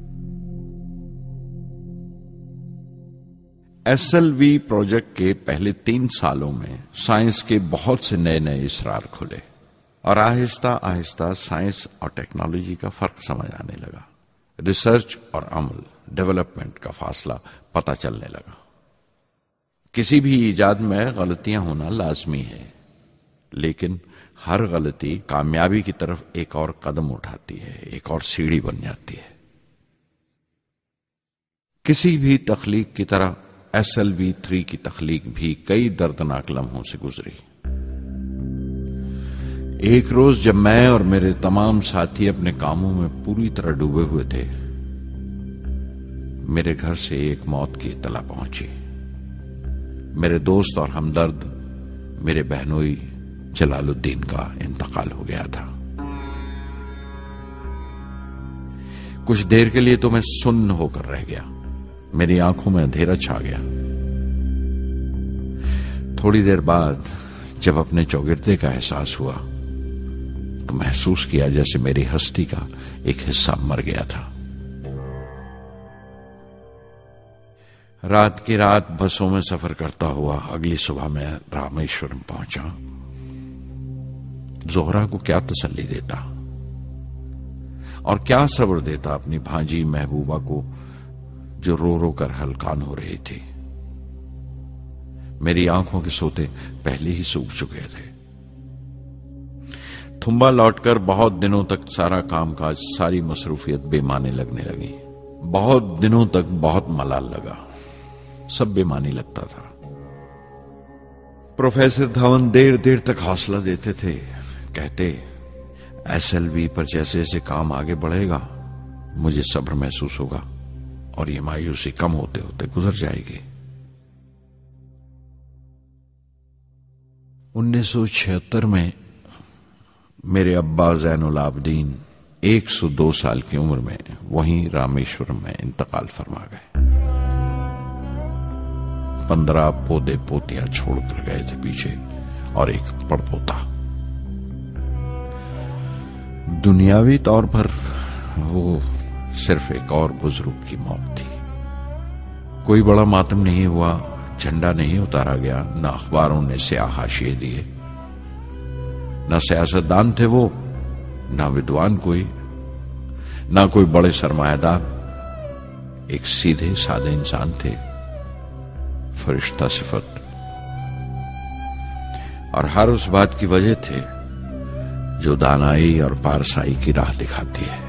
SLV प्रोजेक्ट के पहले 3 सालों में साइंस के बहुत से नए नए इसरार खुले और आहिस्ता आहिस्ता साइंस और टेक्नोलॉजी का फर्क समझ आने लगा। रिसर्च और अमल, डेवलपमेंट का फासला पता चलने लगा। किसी भी इजाद में गलतियां होना लाजमी है, लेकिन हर गलती कामयाबी की तरफ एक और कदम उठाती है, एक और सीढ़ी बन जाती है। किसी भी तख्लीक की तरह SLV-3 की तख्लीक भी कई दर्दनाक लम्हों से गुजरी। एक रोज जब मैं और मेरे तमाम साथी अपने कामों में पूरी तरह डूबे हुए थे, मेरे घर से एक मौत की इत्तला पहुंची। मेरे दोस्त और हमदर्द मेरे बहनोई जलालुद्दीन का इंतकाल हो गया था। कुछ देर के लिए तो मैं सुन्न होकर रह गया, मेरी आंखों में अंधेरा छा गया। थोड़ी देर बाद जब अपने चौगिरदे का एहसास हुआ तो महसूस किया जैसे मेरी हस्ती का एक हिस्सा मर गया था। रात की रात बसों में सफर करता हुआ अगली सुबह मैं रामेश्वरम पहुंचा। जोहरा को क्या तसल्ली देता और क्या सब्र देता अपनी भांजी महबूबा को जो रो रो कर हलकान हो रही थी। मेरी आंखों के सोते पहले ही सूख चुके थे। थुम्बा लौटकर बहुत दिनों तक सारा कामकाज, सारी मसरूफियत बेमानी लगने लगी। बहुत दिनों तक बहुत मलाल लगा, सब बेमानी लगता था। प्रोफेसर धवन देर देर तक हौसला देते थे, कहते SLV पर जैसे जैसे काम आगे बढ़ेगा मुझे सब्र महसूस होगा और ये मायूसी कम होते होते गुजर जाएगी। 1976 में मेरे अब्बा ज़ैनुल आबदीन 102 साल की उम्र में वहीं रामेश्वरम में इंतकाल फरमा गए। 15 पोते पोतियां छोड़कर गए थे पीछे और एक पड़पोता। दुनियावी तौर पर वो सिर्फ एक और बुजुर्ग की मौत थी। कोई बड़ा मातम नहीं हुआ, झंडा नहीं उतारा गया, न अखबारों ने स्याह हाशिए दिए, न सियासतदान थे वो, न विद्वान कोई, न कोई बड़े सरमायादार। एक सीधे सादे इंसान थे, फरिश्ता सिफत, और हर उस बात की वजह थे जो दानाई और पारसाई की राह दिखाती है।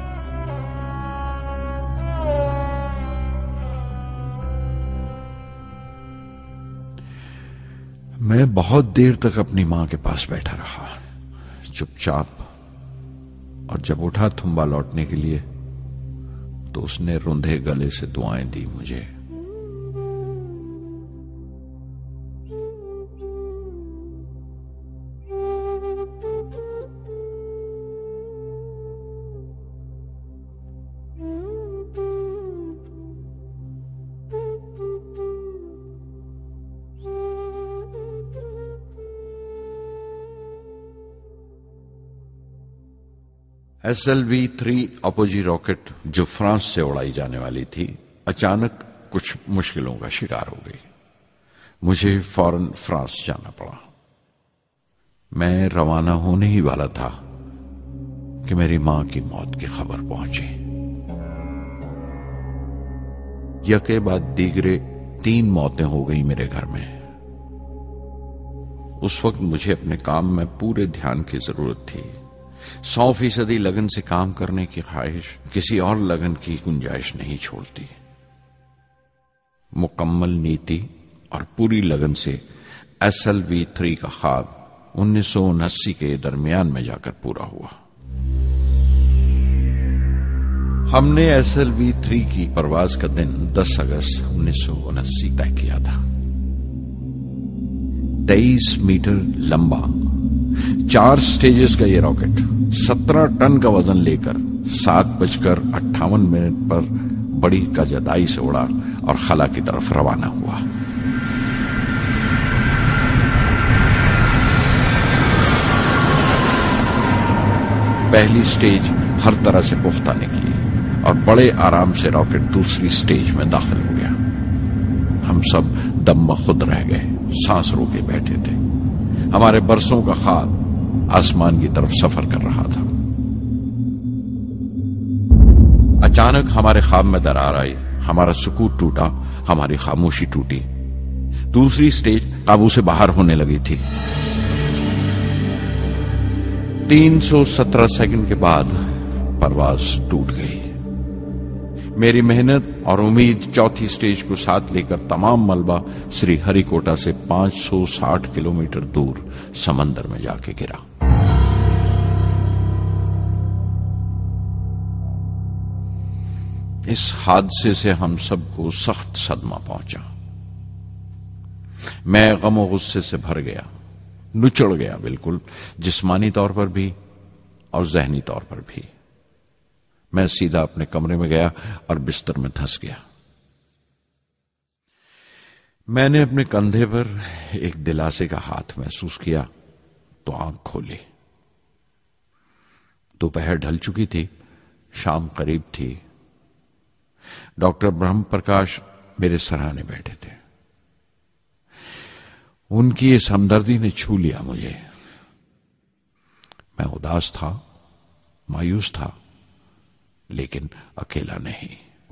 मैं बहुत देर तक अपनी मां के पास बैठा रहा, चुपचाप, और जब उठा थुम्बा लौटने के लिए तो उसने रुंधे गले से दुआएं दी मुझे। SLV-3 एपीजे रॉकेट जो फ्रांस से उड़ाई जाने वाली थी, अचानक कुछ मुश्किलों का शिकार हो गई। मुझे फौरन फ्रांस जाना पड़ा। मैं रवाना होने ही वाला था कि मेरी मां की मौत की खबर पहुंची। यके बाद दीगरे 3 मौतें हो गई मेरे घर में। उस वक्त मुझे अपने काम में पूरे ध्यान की जरूरत थी। 100% लगन से काम करने की ख्वाहिश किसी और लगन की गुंजाइश नहीं छोड़ती। मुकम्मल नीति और पूरी लगन से SLV-3 का ख्वाब 1979 के दरमियान में जाकर पूरा हुआ। हमने SLV-3 की परवाज का दिन 10 अगस्त 1979 तय किया था। 23 मीटर लंबा 4 स्टेजेस का ये रॉकेट 17 टन का वजन लेकर 7:58 पर बड़ी कजदाई से उड़ा और खला की तरफ रवाना हुआ। पहली स्टेज हर तरह से पुख्ता निकली और बड़े आराम से रॉकेट दूसरी स्टेज में दाखिल हो गया। हम सब दम बखुद रह गए, सांस रोके बैठे थे। हमारे बरसों का ख्वाब आसमान की तरफ सफर कर रहा था। अचानक हमारे ख्वाब में दरार आई, हमारा सुकून टूटा, हमारी खामोशी टूटी। दूसरी स्टेज काबू से बाहर होने लगी थी। 317 सेकंड के बाद परवाज टूट गई। मेरी मेहनत और उम्मीद चौथी स्टेज को साथ लेकर तमाम मलबा श्री हरिकोटा से 560 किलोमीटर दूर समंदर में जाके गिरा। इस हादसे से हम सबको सख्त सदमा पहुंचा। मैं गम और गुस्से से भर गया, नुचड़ गया, बिल्कुल जिस्मानी तौर पर भी और जहनी तौर पर भी। मैं सीधा अपने कमरे में गया और बिस्तर में धंस गया। मैंने अपने कंधे पर एक दिलासे का हाथ महसूस किया तो आंख खोली। दोपहर ढल चुकी थी, शाम करीब थी। डॉक्टर ब्रह्म प्रकाश मेरे सराहने बैठे थे। उनकी इस हमदर्दी ने छू लिया मुझे। मैं उदास था, मायूस था, लेकिन अकेला नहीं।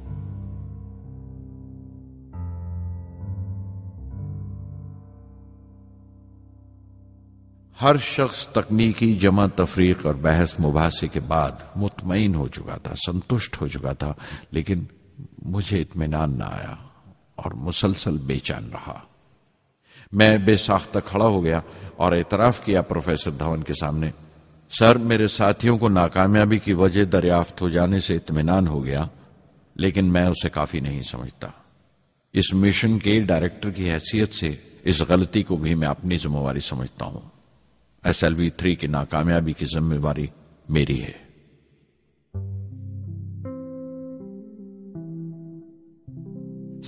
हर शख्स तकनीकी जमा तफरीक और बहस मुबासे के बाद मुतमईन हो चुका था, संतुष्ट हो चुका था, लेकिन मुझे इत्मीनान न आया और मुसलसल बेचैन रहा। मैं बेसाख्ता खड़ा हो गया और एतराफ किया प्रोफेसर धवन के सामने, सर, मेरे साथियों को नाकामयाबी की वजह दरियाफ्त हो जाने से इत्मीनान हो गया, लेकिन मैं उसे काफी नहीं समझता। इस मिशन के डायरेक्टर की हैसियत से इस गलती को भी मैं अपनी जिम्मेवारी समझता हूं। SLV-3 की नाकामयाबी की जिम्मेवारी मेरी है।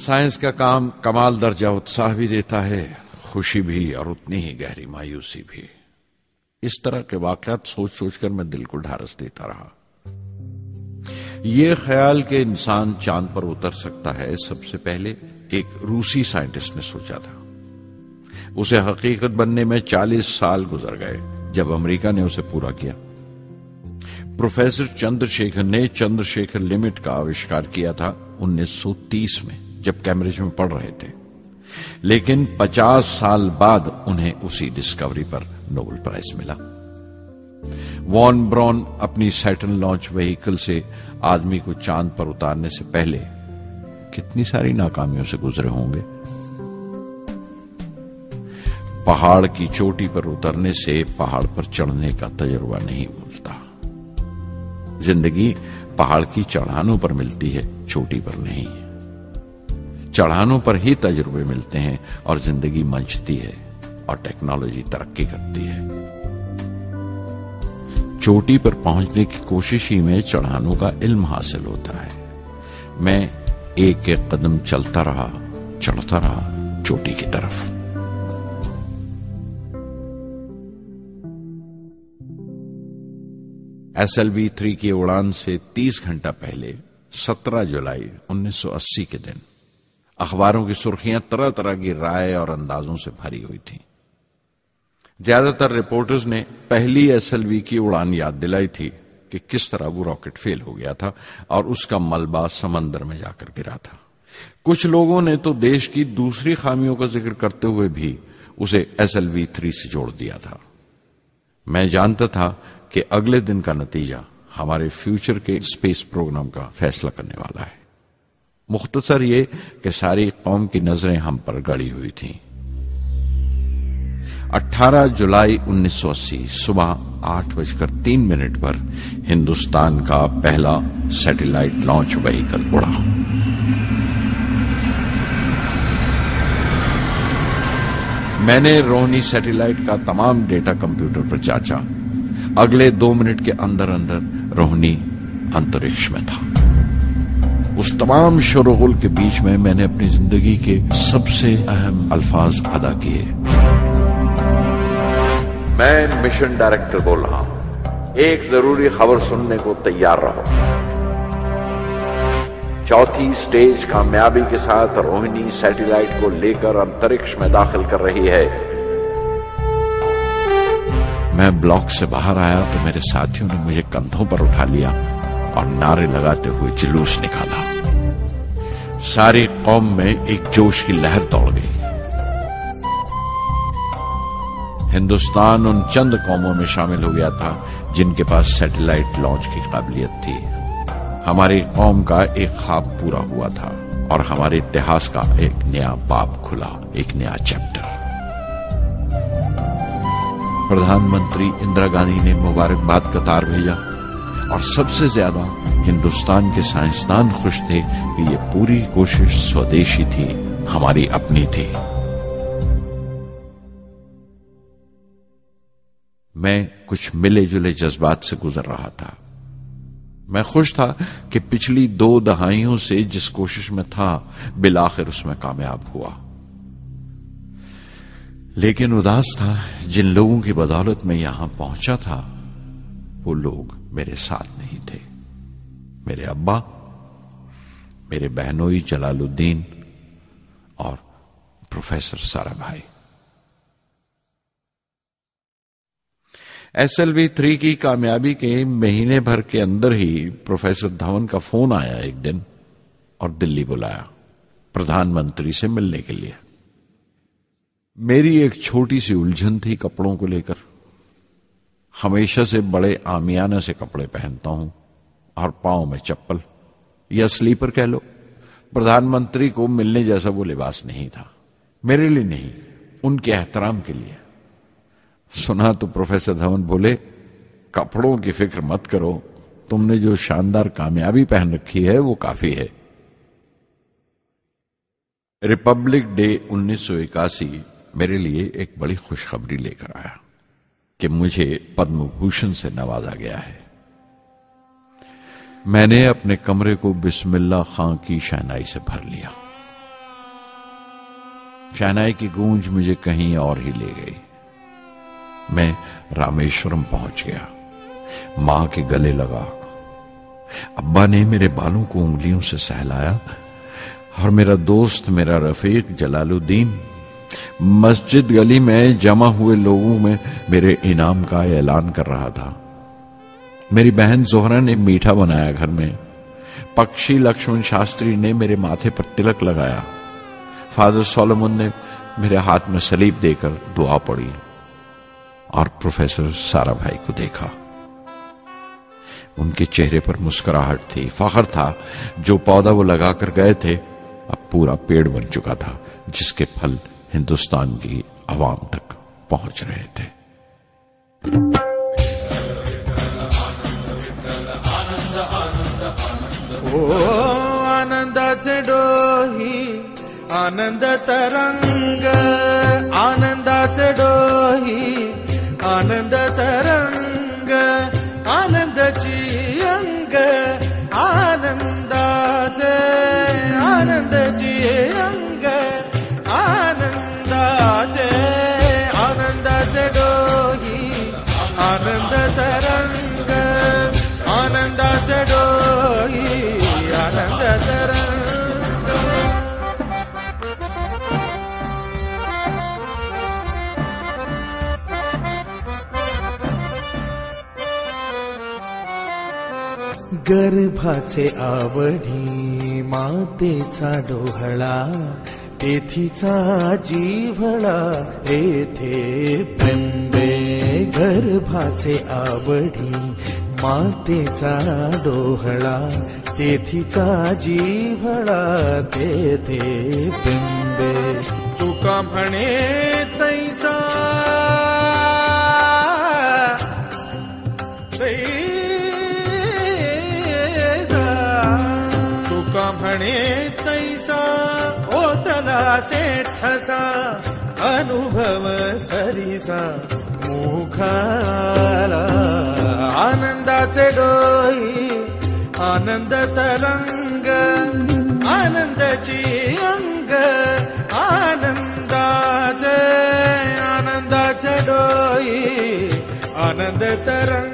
साइंस का काम कमाल दर्जा उत्साह भी देता है, खुशी भी और उतनी ही गहरी मायूसी भी। इस तरह के वाकयात सोच सोचकर मैं दिल को ढारस देता रहा। यह ख्याल कि इंसान चांद पर उतर सकता है सबसे पहले एक रूसी साइंटिस्ट ने सोचा था। उसे हकीकत बनने में 40 साल गुजर गए जब अमेरिका ने उसे पूरा किया। प्रोफेसर चंद्रशेखर ने चंद्रशेखर लिमिट का आविष्कार किया था 1930 में, जब कैम्ब्रिज में पढ़ रहे थे। लेकिन 50 साल बाद उन्हें उसी डिस्कवरी पर नोबेल प्राइज मिला। वॉन ब्रॉन अपनी सैटर्न लॉन्च व्हीकल से आदमी को चांद पर उतारने से पहले कितनी सारी नाकामियों से गुजरे होंगे। पहाड़ की चोटी पर उतरने से पहाड़ पर चढ़ने का तजुर्बा नहीं मिलता। जिंदगी पहाड़ की चढ़ानों पर मिलती है, चोटी पर नहीं। चढ़ानों पर ही तजुर्बे मिलते हैं और जिंदगी मंचती है और टेक्नोलॉजी तरक्की करती है। चोटी पर पहुंचने की कोशिश ही में चढ़ानों का इल्म हासिल होता है। मैं एक एक कदम चलता रहा, चढ़ता रहा चोटी की तरफ। SLV-3 की उड़ान से 30 घंटा पहले 17 जुलाई 1980 के दिन अखबारों की सुर्खियां तरह तरह की राय और अंदाजों से भरी हुई थीं। ज्यादातर रिपोर्टर्स ने पहली SLV की उड़ान याद दिलाई थी कि किस तरह वो रॉकेट फेल हो गया था और उसका मलबा समंदर में जाकर गिरा था। कुछ लोगों ने तो देश की दूसरी खामियों का जिक्र करते हुए भी उसे SLV-3 से जोड़ दिया था। मैं जानता था कि अगले दिन का नतीजा हमारे फ्यूचर के स्पेस प्रोग्राम का फैसला करने वाला है। मुख्तसर ये कि सारी कौम की नजरें हम पर गड़ी हुई थीं। 18 जुलाई 1980 सुबह 8:03 पर हिंदुस्तान का पहला सैटेलाइट लॉन्च व्हीकल उड़ा। मैंने रोहिणी सैटेलाइट का तमाम डेटा कंप्यूटर पर जांचा। अगले 2 मिनट के अंदर अंदर रोहिणी अंतरिक्ष में था। उस तमाम शोरगुल के बीच में मैंने अपनी जिंदगी के सबसे अहम अल्फाज अदा किए। मैं मिशन डायरेक्टर बोल रहा हूं, एक जरूरी खबर सुनने को तैयार रहो। चौथी स्टेज कामयाबी के साथ रोहिणी सैटेलाइट को लेकर अंतरिक्ष में दाखिल कर रही है। मैं ब्लॉक से बाहर आया तो मेरे साथियों ने मुझे कंधों पर उठा लिया और नारे लगाते हुए जुलूस निकाला। सारी कौम में एक जोश की लहर दौड़ गई। हिंदुस्तान उन चंद कौमों में शामिल हो गया था जिनके पास सैटेलाइट लॉन्च की काबिलियत थी। हमारी कौम का एक ख्वाब पूरा हुआ था और हमारे इतिहास का एक नया बाब खुला, एक नया चैप्टर। प्रधानमंत्री इंदिरा गांधी ने मुबारकबाद का तार भेजा और सबसे ज्यादा हिंदुस्तान के साइंसदान खुश थे कि ये पूरी कोशिश स्वदेशी थी, हमारी अपनी थी। मैं कुछ मिले जुले जज्बात से गुजर रहा था। मैं खुश था कि पिछली 2 दहाइयों से जिस कोशिश में था बिलाखिर उसमें कामयाब हुआ। लेकिन उदास था जिन लोगों की बदौलत में यहां पहुंचा था वो लोग मेरे साथ नहीं थे। मेरे अब्बा, मेरे बहनोई जलालुद्दीन और प्रोफेसर सारा भाई। SLV-3 की कामयाबी के महीने भर के अंदर ही प्रोफेसर धवन का फोन आया एक दिन और दिल्ली बुलाया प्रधानमंत्री से मिलने के लिए। मेरी एक छोटी सी उलझन थी कपड़ों को लेकर। हमेशा से बड़े आमियाना से कपड़े पहनता हूं और पांव में चप्पल या स्लीपर कह लो। प्रधानमंत्री को मिलने जैसा वो लिबास नहीं था, मेरे लिए नहीं, उनके एहतराम के लिए। सुना तो प्रोफेसर धवन बोले, कपड़ों की फिक्र मत करो, तुमने जो शानदार कामयाबी पहन रखी है वो काफी है। रिपब्लिक डे 1981 मेरे लिए एक बड़ी खुशखबरी लेकर आया कि मुझे पद्म भूषण से नवाजा गया है। मैंने अपने कमरे को बिस्मिल्लाह खां की शहनाई से भर लिया। शहनाई की गूंज मुझे कहीं और ही ले गई। मैं रामेश्वरम पहुंच गया, मां के गले लगा। अब्बा ने मेरे बालों को उंगलियों से सहलाया और मेरा दोस्त, मेरा रफीक जलालुद्दीन मस्जिद गली में जमा हुए लोगों में मेरे इनाम का ऐलान कर रहा था। मेरी बहन जोहरा ने मीठा बनाया घर में। पक्षी लक्ष्मण शास्त्री ने मेरे माथे पर तिलक लगाया। फादर सोलोमन ने मेरे हाथ में सलीब देकर दुआ पढ़ी और प्रोफेसर सारा भाई को देखा। उनके चेहरे पर मुस्कुराहट थी, फख्र था। जो पौधा वो लगाकर गए थे अब पूरा पेड़ बन चुका था, जिसके फल हिंदुस्तान की आवाम तक पहुंच रहे थे। ओ आनंदाचे डोही आनंद तरंग, आनंदाचे डोही आनंद तरंग, आनंदाची अंग, आनंदाचे आनंदाची अंग, आनंदाचे आनंदाचे डोही आनंद तरंग, आनंदाचे डोही आनंद तरंग। गर्भाचे आवडी मातेचा डोहळा, तेथीचा जीवळा येथे बिंबे। गर्भाचे आवडी मातेचा डोहळा, तेथीचा जीवळा तेथे बिंबे। तुका म्हणे तैसा तुका म्हणे तैसा ओतलाचे ठसा, अनुभव सरीसा मुखाला। आनंदाचे डोही आनंद तरंग, आनंदाची अंग, आनंदाचे आनंदाचे डोही आनंद तरंग।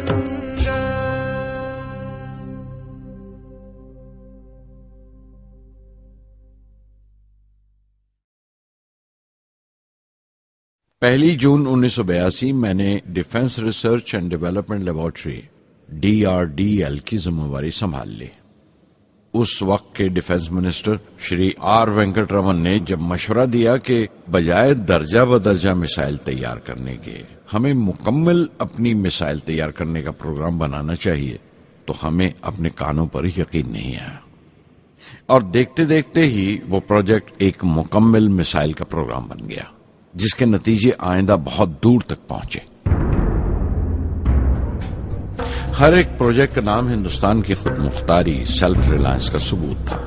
पहली जून 1982 मैंने defence research and development laboratory DRDL की जिम्मेवारी संभाल ली। उस वक्त के defence minister Shri R Venkataraman ने जब मशवरा दिया कि बजाय दर्जा बदर्जा मिसाइल तैयार करने के हमें मुकम्मल अपनी मिसाइल तैयार करने का प्रोग्राम बनाना चाहिए, तो हमें अपने कानों पर यकीन नहीं आया और देखते देखते ही वो प्रोजेक्ट एक मुकम्मल मिसाइल का प्रोग्राम बन गया, जिसके नतीजे आइंदा बहुत दूर तक पहुंचे। हर एक प्रोजेक्ट का नाम हिंदुस्तान की खुद मुख्तारी, सेल्फ रिलायंस का सबूत था।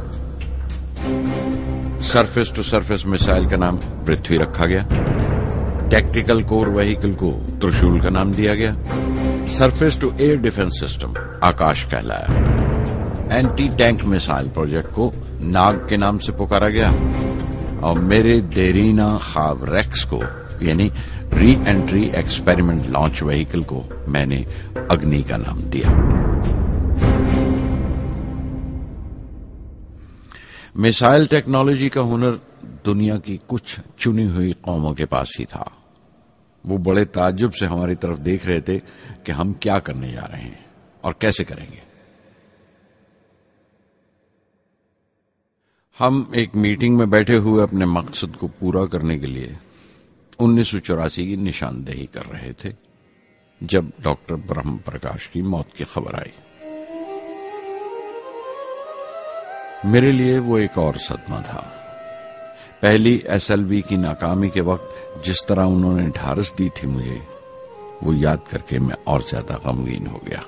सरफेस टू सरफेस मिसाइल का नाम पृथ्वी रखा गया, टैक्टिकल कोर व्हीकल को त्रिशूल का नाम दिया गया, surface to air defence system Akash कहलाया, एंटी टैंक मिसाइल प्रोजेक्ट को नाग के नाम से पुकारा गया और मेरे देरीना ख्वाब रेक्स को यानी re entry experiment launch vehicle को मैंने अग्नि का नाम दिया। मिसाइल टेक्नोलॉजी का हुनर दुनिया की कुछ चुनी हुई कौमों के पास ही था। वो बड़े ताज्जुब से हमारी तरफ देख रहे थे कि हम क्या करने जा रहे हैं और कैसे करेंगे। हम एक मीटिंग में बैठे हुए अपने मकसद को पूरा करने के लिए 1984 की निशानदेही कर रहे थे जब डॉक्टर ब्रह्म प्रकाश की मौत की खबर आई। मेरे लिए वो एक और सदमा था। पहली SLV की नाकामी के वक्त जिस तरह उन्होंने ढारस दी थी मुझे, वो याद करके मैं और ज्यादा गमगीन हो गया।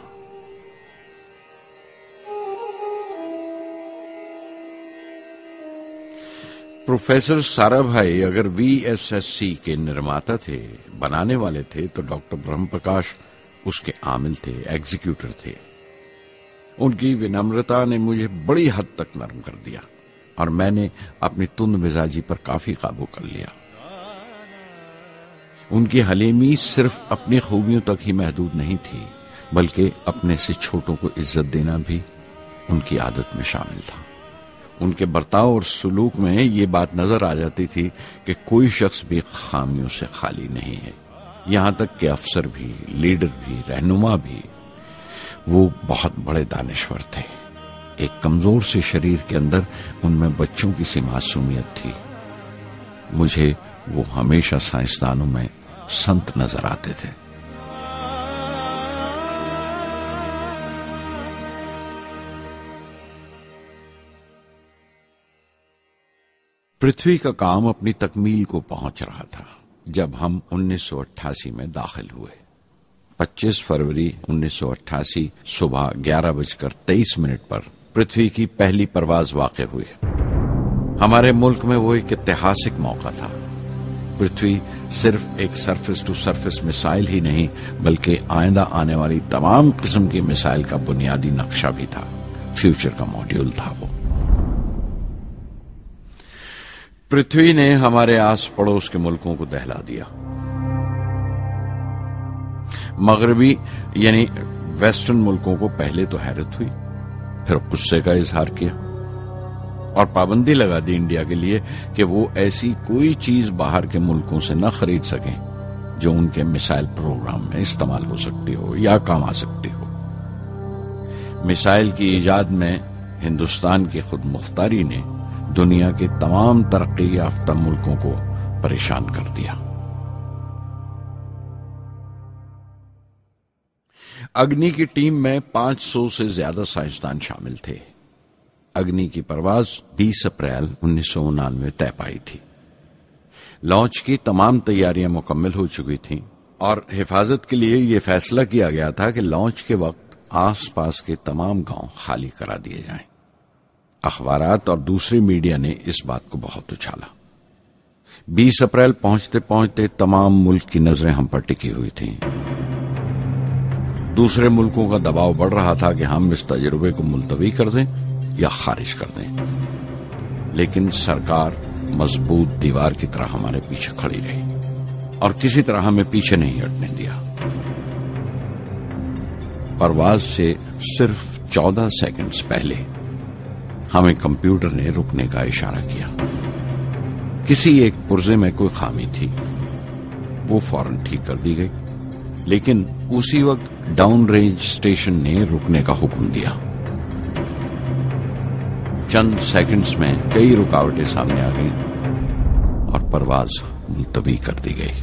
प्रोफेसर सारा भाई अगर VSSC के निर्माता थे, बनाने वाले थे, तो डॉक्टर ब्रह्म प्रकाश उसके आमिल थे, एग्जीक्यूटर थे। उनकी विनम्रता ने मुझे बड़ी हद तक नरम कर दिया। और मैंने अपनी तुंद मिजाजी पर काफी काबू कर लिया। उनकी हलीमी सिर्फ अपनी खूबियों तक ही महदूद नहीं थी, बल्कि अपने से छोटों को इज्जत देना भी उनकी आदत में शामिल था। उनके बर्ताव और सुलूक में ये बात नजर आ जाती थी कि कोई शख्स भी खामियों से खाली नहीं है। यहां तक कि अफसर भी, लीडर भी, रहनुमा भी। वो बहुत बड़े दानिश्वर थे। एक कमजोर से शरीर के अंदर उनमें बच्चों की सी मासूमियत थी। मुझे वो हमेशा साइंसदानों में संत नजर आते थे। पृथ्वी का काम अपनी तकमील को पहुंच रहा था जब हम 1988 में दाखिल हुए। 25 फरवरी 1988 सुबह 11:23 पर पृथ्वी की पहली परवाज वाक़ई हुई। हमारे मुल्क में वो एक ऐतिहासिक मौका था। पृथ्वी सिर्फ एक सरफेस टू सरफेस मिसाइल ही नहीं, बल्कि आइंदा आने वाली तमाम किस्म की मिसाइल का बुनियादी नक्शा भी था। फ्यूचर का मॉड्यूल था वो। पृथ्वी ने हमारे आस पड़ोस के मुल्कों को दहला दिया। मगरबी यानी वेस्टर्न मुल्कों को पहले तो हैरत हुई, फिर गुस्से का इजहार किया और पाबंदी लगा दी इंडिया के लिए कि वो ऐसी कोई चीज बाहर के मुल्कों से न खरीद सकें जो उनके मिसाइल प्रोग्राम में इस्तेमाल हो सकती हो या काम आ सकती हो। मिसाइल की इजाद में हिंदुस्तान की खुद मुख्तारी ने दुनिया के तमाम तरक्की याफ्ता मुल्कों को परेशान कर दिया। अग्नि की टीम में 500 से ज्यादा साइंसदान शामिल थे। अग्नि की परवाज 20 अप्रैल 1999 तय पाई थी। लॉन्च की तमाम तैयारियां मुकम्मल हो चुकी थीं और हिफाजत के लिए यह फैसला किया गया था कि लॉन्च के वक्त आसपास के तमाम गांव खाली करा दिए जाएं। अखबारात और दूसरी मीडिया ने इस बात को बहुत उछाला। 20 अप्रैल पहुंचते पहुंचते तमाम मुल्क की नजरें हम पर टिकी हुई थीं। दूसरे मुल्कों का दबाव बढ़ रहा था कि हम इस तजुर्बे को मुलतवी कर दें या खारिज कर दें, लेकिन सरकार मजबूत दीवार की तरह हमारे पीछे खड़ी रही और किसी तरह हमें पीछे नहीं हटने दिया। परवाज से सिर्फ 14 सेकंड्स पहले हमें कंप्यूटर ने रुकने का इशारा किया। किसी एक पुर्जे में कोई खामी थी, वो फौरन ठीक कर दी गई, लेकिन उसी वक्त डाउन रेंज स्टेशन ने रुकने का हुक्म दिया। चंद सेकंड्स में कई रुकावटें सामने आ गईं और परवाज मुलतवी कर दी गई।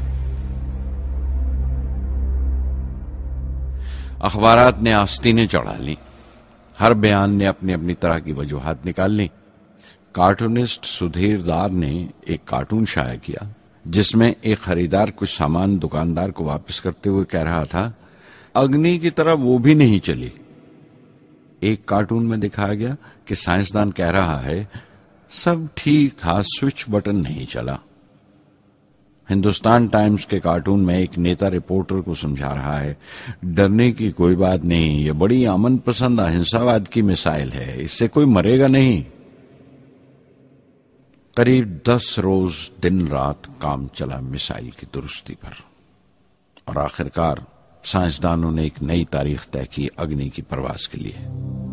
अखबारात ने आस्तीनें चढ़ा ली। हर बयान ने अपनी अपनी तरह की वजूहात निकाल ली। कार्टूनिस्ट सुधीर दार ने एक कार्टून शाया किया जिसमें एक खरीदार कुछ सामान दुकानदार को वापस करते हुए कह रहा था, अग्नि की तरह वो भी नहीं चली। एक कार्टून में दिखाया गया कि साइंसदान कह रहा है, सब ठीक था, स्विच बटन नहीं चला। हिंदुस्तान टाइम्स के कार्टून में एक नेता रिपोर्टर को समझा रहा है, डरने की कोई बात नहीं, ये बड़ी अमन पसंद अहिंसावाद की मिसाइल है, इससे कोई मरेगा नहीं। करीब 10 रोज दिन रात काम चला मिसाइल की दुरुस्ती पर और आखिरकार साइंसदानों ने एक नई तारीख तय की अग्नि की परवाज के लिए।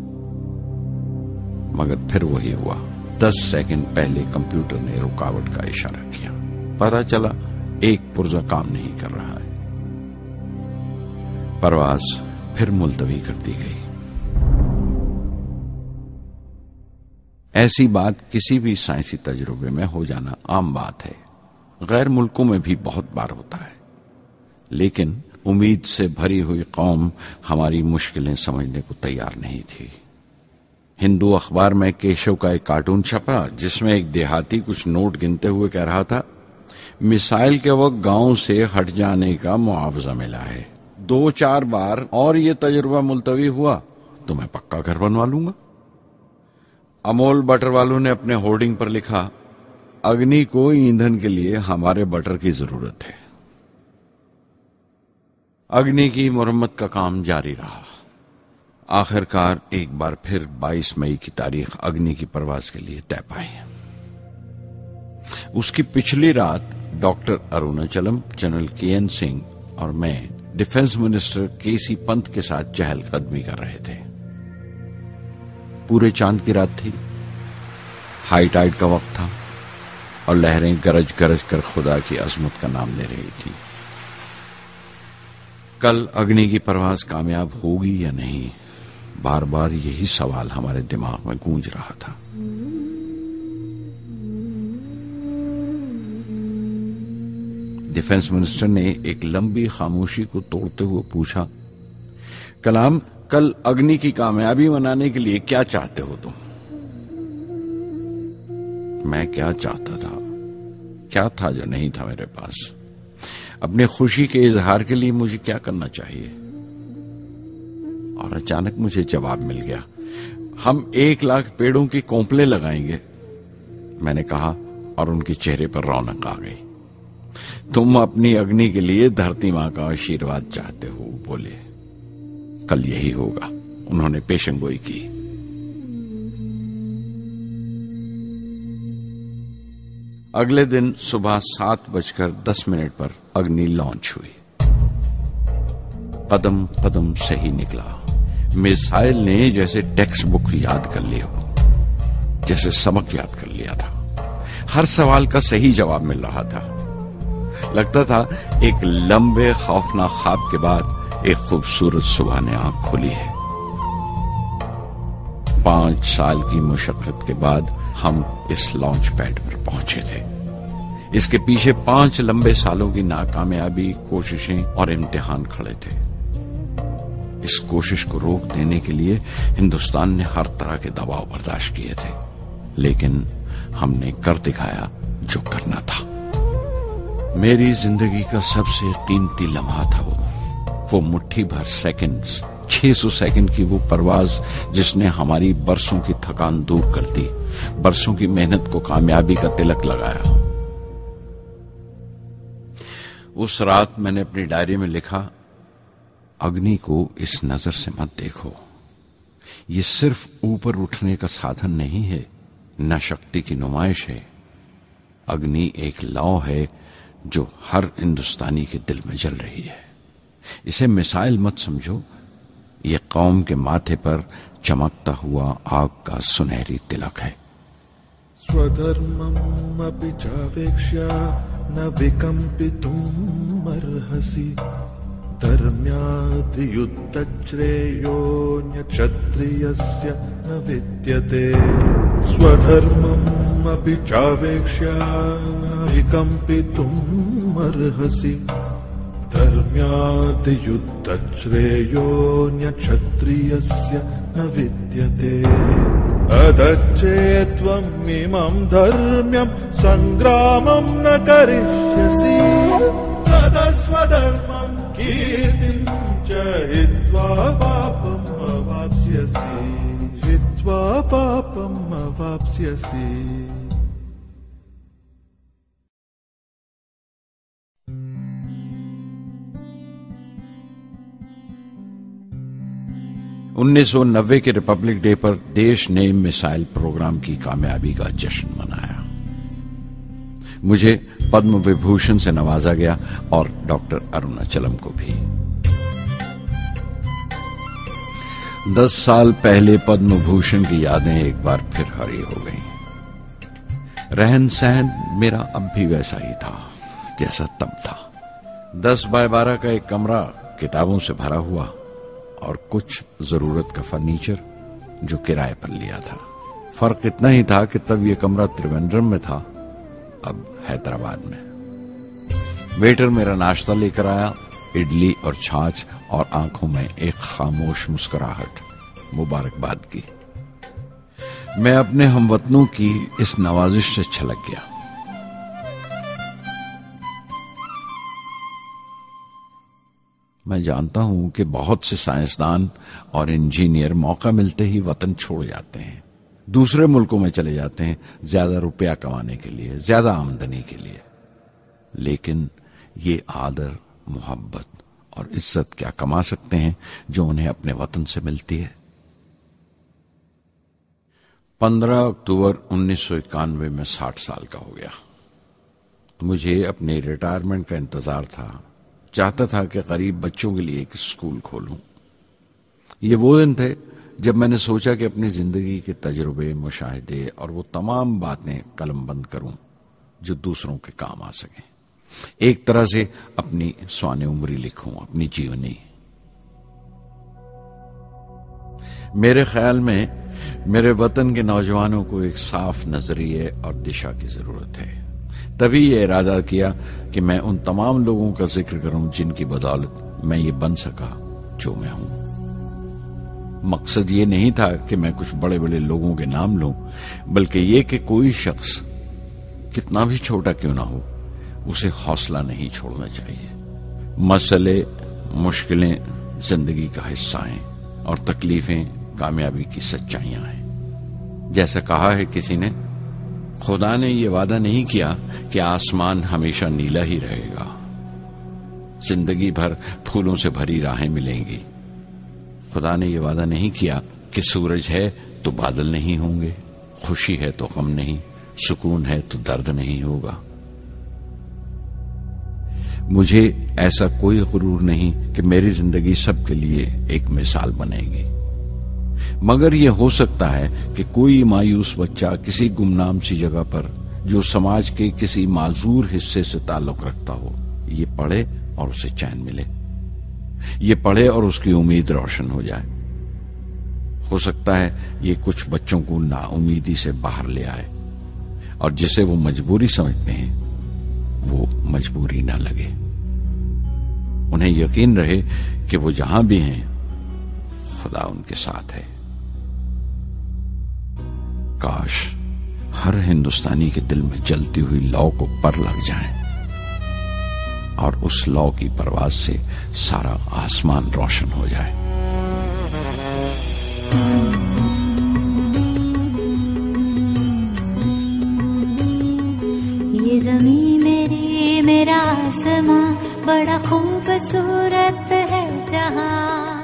मगर फिर वही हुआ। 10 सेकंड पहले कंप्यूटर ने रुकावट का इशारा किया। पता चला एक पुर्जा काम नहीं कर रहा है। परवाज फिर मुलतवी कर दी गई। ऐसी बात किसी भी साइंसी तजुर्बे में हो जाना आम बात है। गैर मुल्कों में भी बहुत बार होता है, लेकिन उम्मीद से भरी हुई कौम हमारी मुश्किलें समझने को तैयार नहीं थी। हिंदू अखबार में केशव का एक कार्टून छपा जिसमें एक देहाती कुछ नोट गिनते हुए कह रहा था, मिसाइल के वक्त गांव से हट जाने का मुआवजा मिला है। 2-4 बार और ये तजुर्बा मुलतवी हुआ तो मैं पक्का घर बनवा लूंगा। अमोल बटर वालों ने अपने होर्डिंग पर लिखा, अग्नि को ईंधन के लिए हमारे बटर की जरूरत है। अग्नि की मुरम्मत का काम जारी रहा। आखिरकार एक बार फिर 22 मई की तारीख अग्नि की परवाज के लिए तय पाई। उसकी पिछली रात doctor Arunachalam, general K N और मैं डिफेंस मिनिस्टर केसी पंत के साथ चहलकदमी कर रहे थे। पूरे चांद की रात थी, हाई टाइड का वक्त था और लहरें गरज गरज कर खुदा की अजमत का नाम ले रही थी। कल अग्नि की परवाज कामयाब होगी या नहीं, बार बार यही सवाल हमारे दिमाग में गूंज रहा था। डिफेंस मिनिस्टर ने एक लंबी खामोशी को तोड़ते हुए पूछा, कलाम, कल अग्नि की कामयाबी मनाने के लिए क्या चाहते हो तुम? मैं क्या चाहता था? क्या था जो नहीं था मेरे पास? अपने खुशी के इजहार के लिए मुझे क्या करना चाहिए? और अचानक मुझे जवाब मिल गया, हम 1 लाख पेड़ों की कोंपले लगाएंगे, मैंने कहा और उनके चेहरे पर रौनक आ गई। तुम अपनी अग्नि के लिए धरती मां का आशीर्वाद चाहते हो, बोले। कल यही होगा, उन्होंने पेशेंगोई की। अगले दिन सुबह 7:10 पर अग्नि लॉन्च हुई। कदम कदम से ही निकला। मिसाइल ने जैसे टेक्स्ट बुक याद कर लिया हो, जैसे सबक याद कर लिया था। हर सवाल का सही जवाब मिल रहा था। लगता था एक लंबे खौफनाक ख्वाब के बाद एक खूबसूरत सुबह ने आंख खोली है। 5 साल की मुशक्कत के बाद हम इस लॉन्च पैड पर पहुंचे थे। इसके पीछे 5 लंबे सालों की नाकामयाबी, कोशिशें और इम्तिहान खड़े थे। इस कोशिश को रोक देने के लिए हिंदुस्तान ने हर तरह के दबाव बर्दाश्त किए थे, लेकिन हमने कर दिखाया जो करना था। मेरी जिंदगी का सबसे कीमती लम्हा था वो मुट्ठी भर सेकंड्स, 600 सेकंड की वो परवाज जिसने हमारी बरसों की थकान दूर कर दी, बरसों की मेहनत को कामयाबी का तिलक लगाया। उस रात मैंने अपनी डायरी में लिखा, अग्नि को इस नजर से मत देखो, ये सिर्फ ऊपर उठने का साधन नहीं है, न शक्ति की नुमाइश है। अग्नि एक लौ है जो हर हिंदुस्तानी के दिल में जल रही है। इसे मिसाइल मत समझो, ये कौम के माथे पर चमकता हुआ आग का सुनहरी तिलक है। स्वधर्मम् अपि चावेक्ष्य न विकम्पितुम् अर्हसि, धर्म्याद् युद्धश्रेयोऽन्य क्षत्रियस्य न विद्यते। स्वधर्मम् अपि चावेक्ष्य न विकम्पितुम् अर्हसि, धर्म्याद् युद्धश्रेयोऽन्य क्षत्रियस्य न विद्यते। अदच्चेत्त्वम् इमम् धर्म्यम् सङ्ग्रामम् न करिष्यसि, तदस्वधर्मम् कीर्तिम् च हित्वा पापम् अवाप्स्यसि, हित्वा पापम् अवाप्स्यसि। $1990 के रिपब्लिक डे पर देश ने मिसाइल प्रोग्राम की कामयाबी का जश्न मनाया। मुझे पद्म विभूषण से नवाजा गया और डॉक्टर अरुणाचलम को भी। 10 साल पहले पद्म भूषण की यादें एक बार फिर हरी हो गईं। रहन सहन मेरा अब भी वैसा ही था जैसा तब था। 10 बाय 12 का एक कमरा किताबों से भरा हुआ और कुछ जरूरत का फर्नीचर जो किराए पर लिया था। फर्क इतना ही था कि तब यह कमरा त्रिवेंद्रम में था, अब हैदराबाद में। वेटर मेरा नाश्ता लेकर आया, इडली और छाछ, और आंखों में एक खामोश मुस्कुराहट, मुबारकबाद की। मैं अपने हमवतनों की इस नवाजिश से छलक गया। मैं जानता हूं कि बहुत से साइंसदान और इंजीनियर मौका मिलते ही वतन छोड़ जाते हैं, दूसरे मुल्कों में चले जाते हैं ज्यादा रुपया कमाने के लिए, ज्यादा आमदनी के लिए। लेकिन ये आदर, मोहब्बत और इज्जत क्या कमा सकते हैं जो उन्हें अपने वतन से मिलती है? 15 अक्टूबर 1991 में 60 साल का हो गया। मुझे अपने रिटायरमेंट का इंतजार था। चाहता था कि गरीब बच्चों के लिए एक स्कूल खोलूं। ये वो दिन थे जब मैंने सोचा कि अपनी जिंदगी के तजुर्बे, मुशाहिदे और वो तमाम बातें कलमबंद करूं जो दूसरों के काम आ सकें। एक तरह से अपनी स्वाने उम्री लिखूं, अपनी जीवनी। मेरे ख्याल में मेरे वतन के नौजवानों को एक साफ नजरिए और दिशा की जरूरत है। तभी ये इरादा किया कि मैं उन तमाम लोगों का जिक्र करूं जिनकी बदौलत मैं ये बन सका जो मैं हूं। मकसद ये नहीं था कि मैं कुछ बड़े बड़े लोगों के नाम लूं, बल्कि ये कि कोई शख्स कितना भी छोटा क्यों ना हो, उसे हौसला नहीं छोड़ना चाहिए। मसले, मुश्किलें जिंदगी का हिस्सा हैं और तकलीफें कामयाबी की सच्चाइयां हैं। जैसा कहा है किसी ने, खुदा ने यह वादा नहीं किया कि आसमान हमेशा नीला ही रहेगा, जिंदगी भर फूलों से भरी राहें मिलेंगी। खुदा ने यह वादा नहीं किया कि सूरज है तो बादल नहीं होंगे, खुशी है तो गम नहीं, सुकून है तो दर्द नहीं होगा। मुझे ऐसा कोई गुरूर नहीं कि मेरी जिंदगी सबके लिए एक मिसाल बनेगी, मगर यह हो सकता है कि कोई मायूस बच्चा किसी गुमनाम सी जगह पर जो समाज के किसी माजूर हिस्से से ताल्लुक रखता हो, ये पढ़े और उसे चैन मिले। ये पढ़े और उसकी उम्मीद रोशन हो जाए। हो सकता है ये कुछ बच्चों को नाउमीदी से बाहर ले आए और जिसे वो मजबूरी समझते हैं वो मजबूरी ना लगे। उन्हें यकीन रहे कि वो जहां भी हैं खुदा उनके साथ है। काश हर हिंदुस्तानी के दिल में जलती हुई लौ को पर लग जाए और उस लौ की परवाज से सारा आसमान रोशन हो जाए। ये ज़मीं मेरी, मेरा आसमां, बड़ा खूबसूरत है जहां।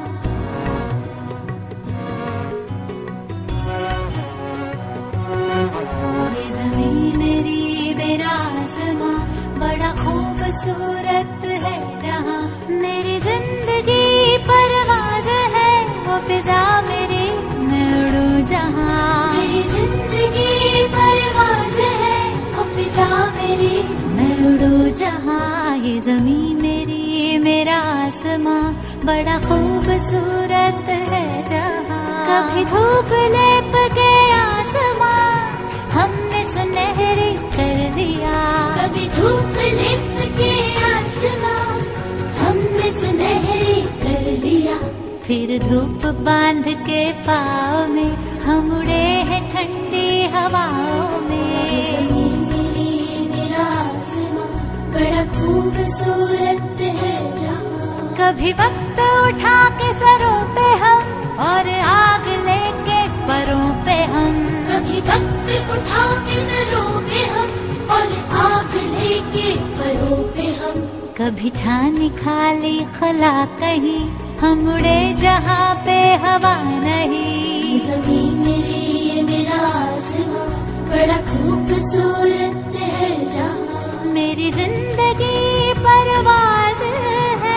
ये ज़मीं मेरी, मेरा आसमां, बड़ा खूबसूरत है जहां। मेरी जिंदगी परवाज़ है, वो फिजा मेरी, मैं उड़ूं जहां। मेरी जिंदगी परवाज़ है, वो फिजा मेरी, मैं उड़ूं जहां। ये ज़मीं मेरी, मेरा आसमां, बड़ा खूबसूरत है जहां। कभी धूप लेप के आसमां हमने सुनहरी कर लिया। कभी धूप लेप के आसमां हमने सुनहरी कर लिया। फिर धूप बांध के पाँव में हम उड़े हैं ठंडी हवाओं में। मेरा आसमां बड़ा खूबसूरत है जहां। कभी वक्त उठा के सरों पे हम और आग लेके परों पे हम। कभी वक्त उठा के सरों पे हम और आग लेके परों पे हम। कभी छानी खाली खला कहीं, हम उड़े जहाँ पे हवा नहीं। ज़मीं मेरी, मेरा आसमां, बड़ा खूबसूरत है जहाँ। मेरी जिंदगी परवाज़ है,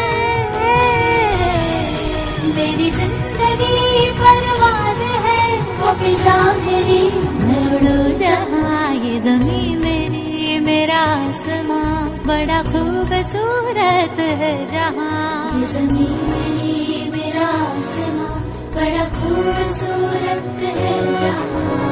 मेरी जिंदगी परवाज़ है, वो फिजा मेरी, मैं उड़ूं जहाँ। ये ज़मीं मेरी, मेरा आसमां, बड़ा खूबसूरत है जहाँ। ये ज़मीं मेरी, मेरा आसमां, बड़ा खूबसूरत है जहाँ।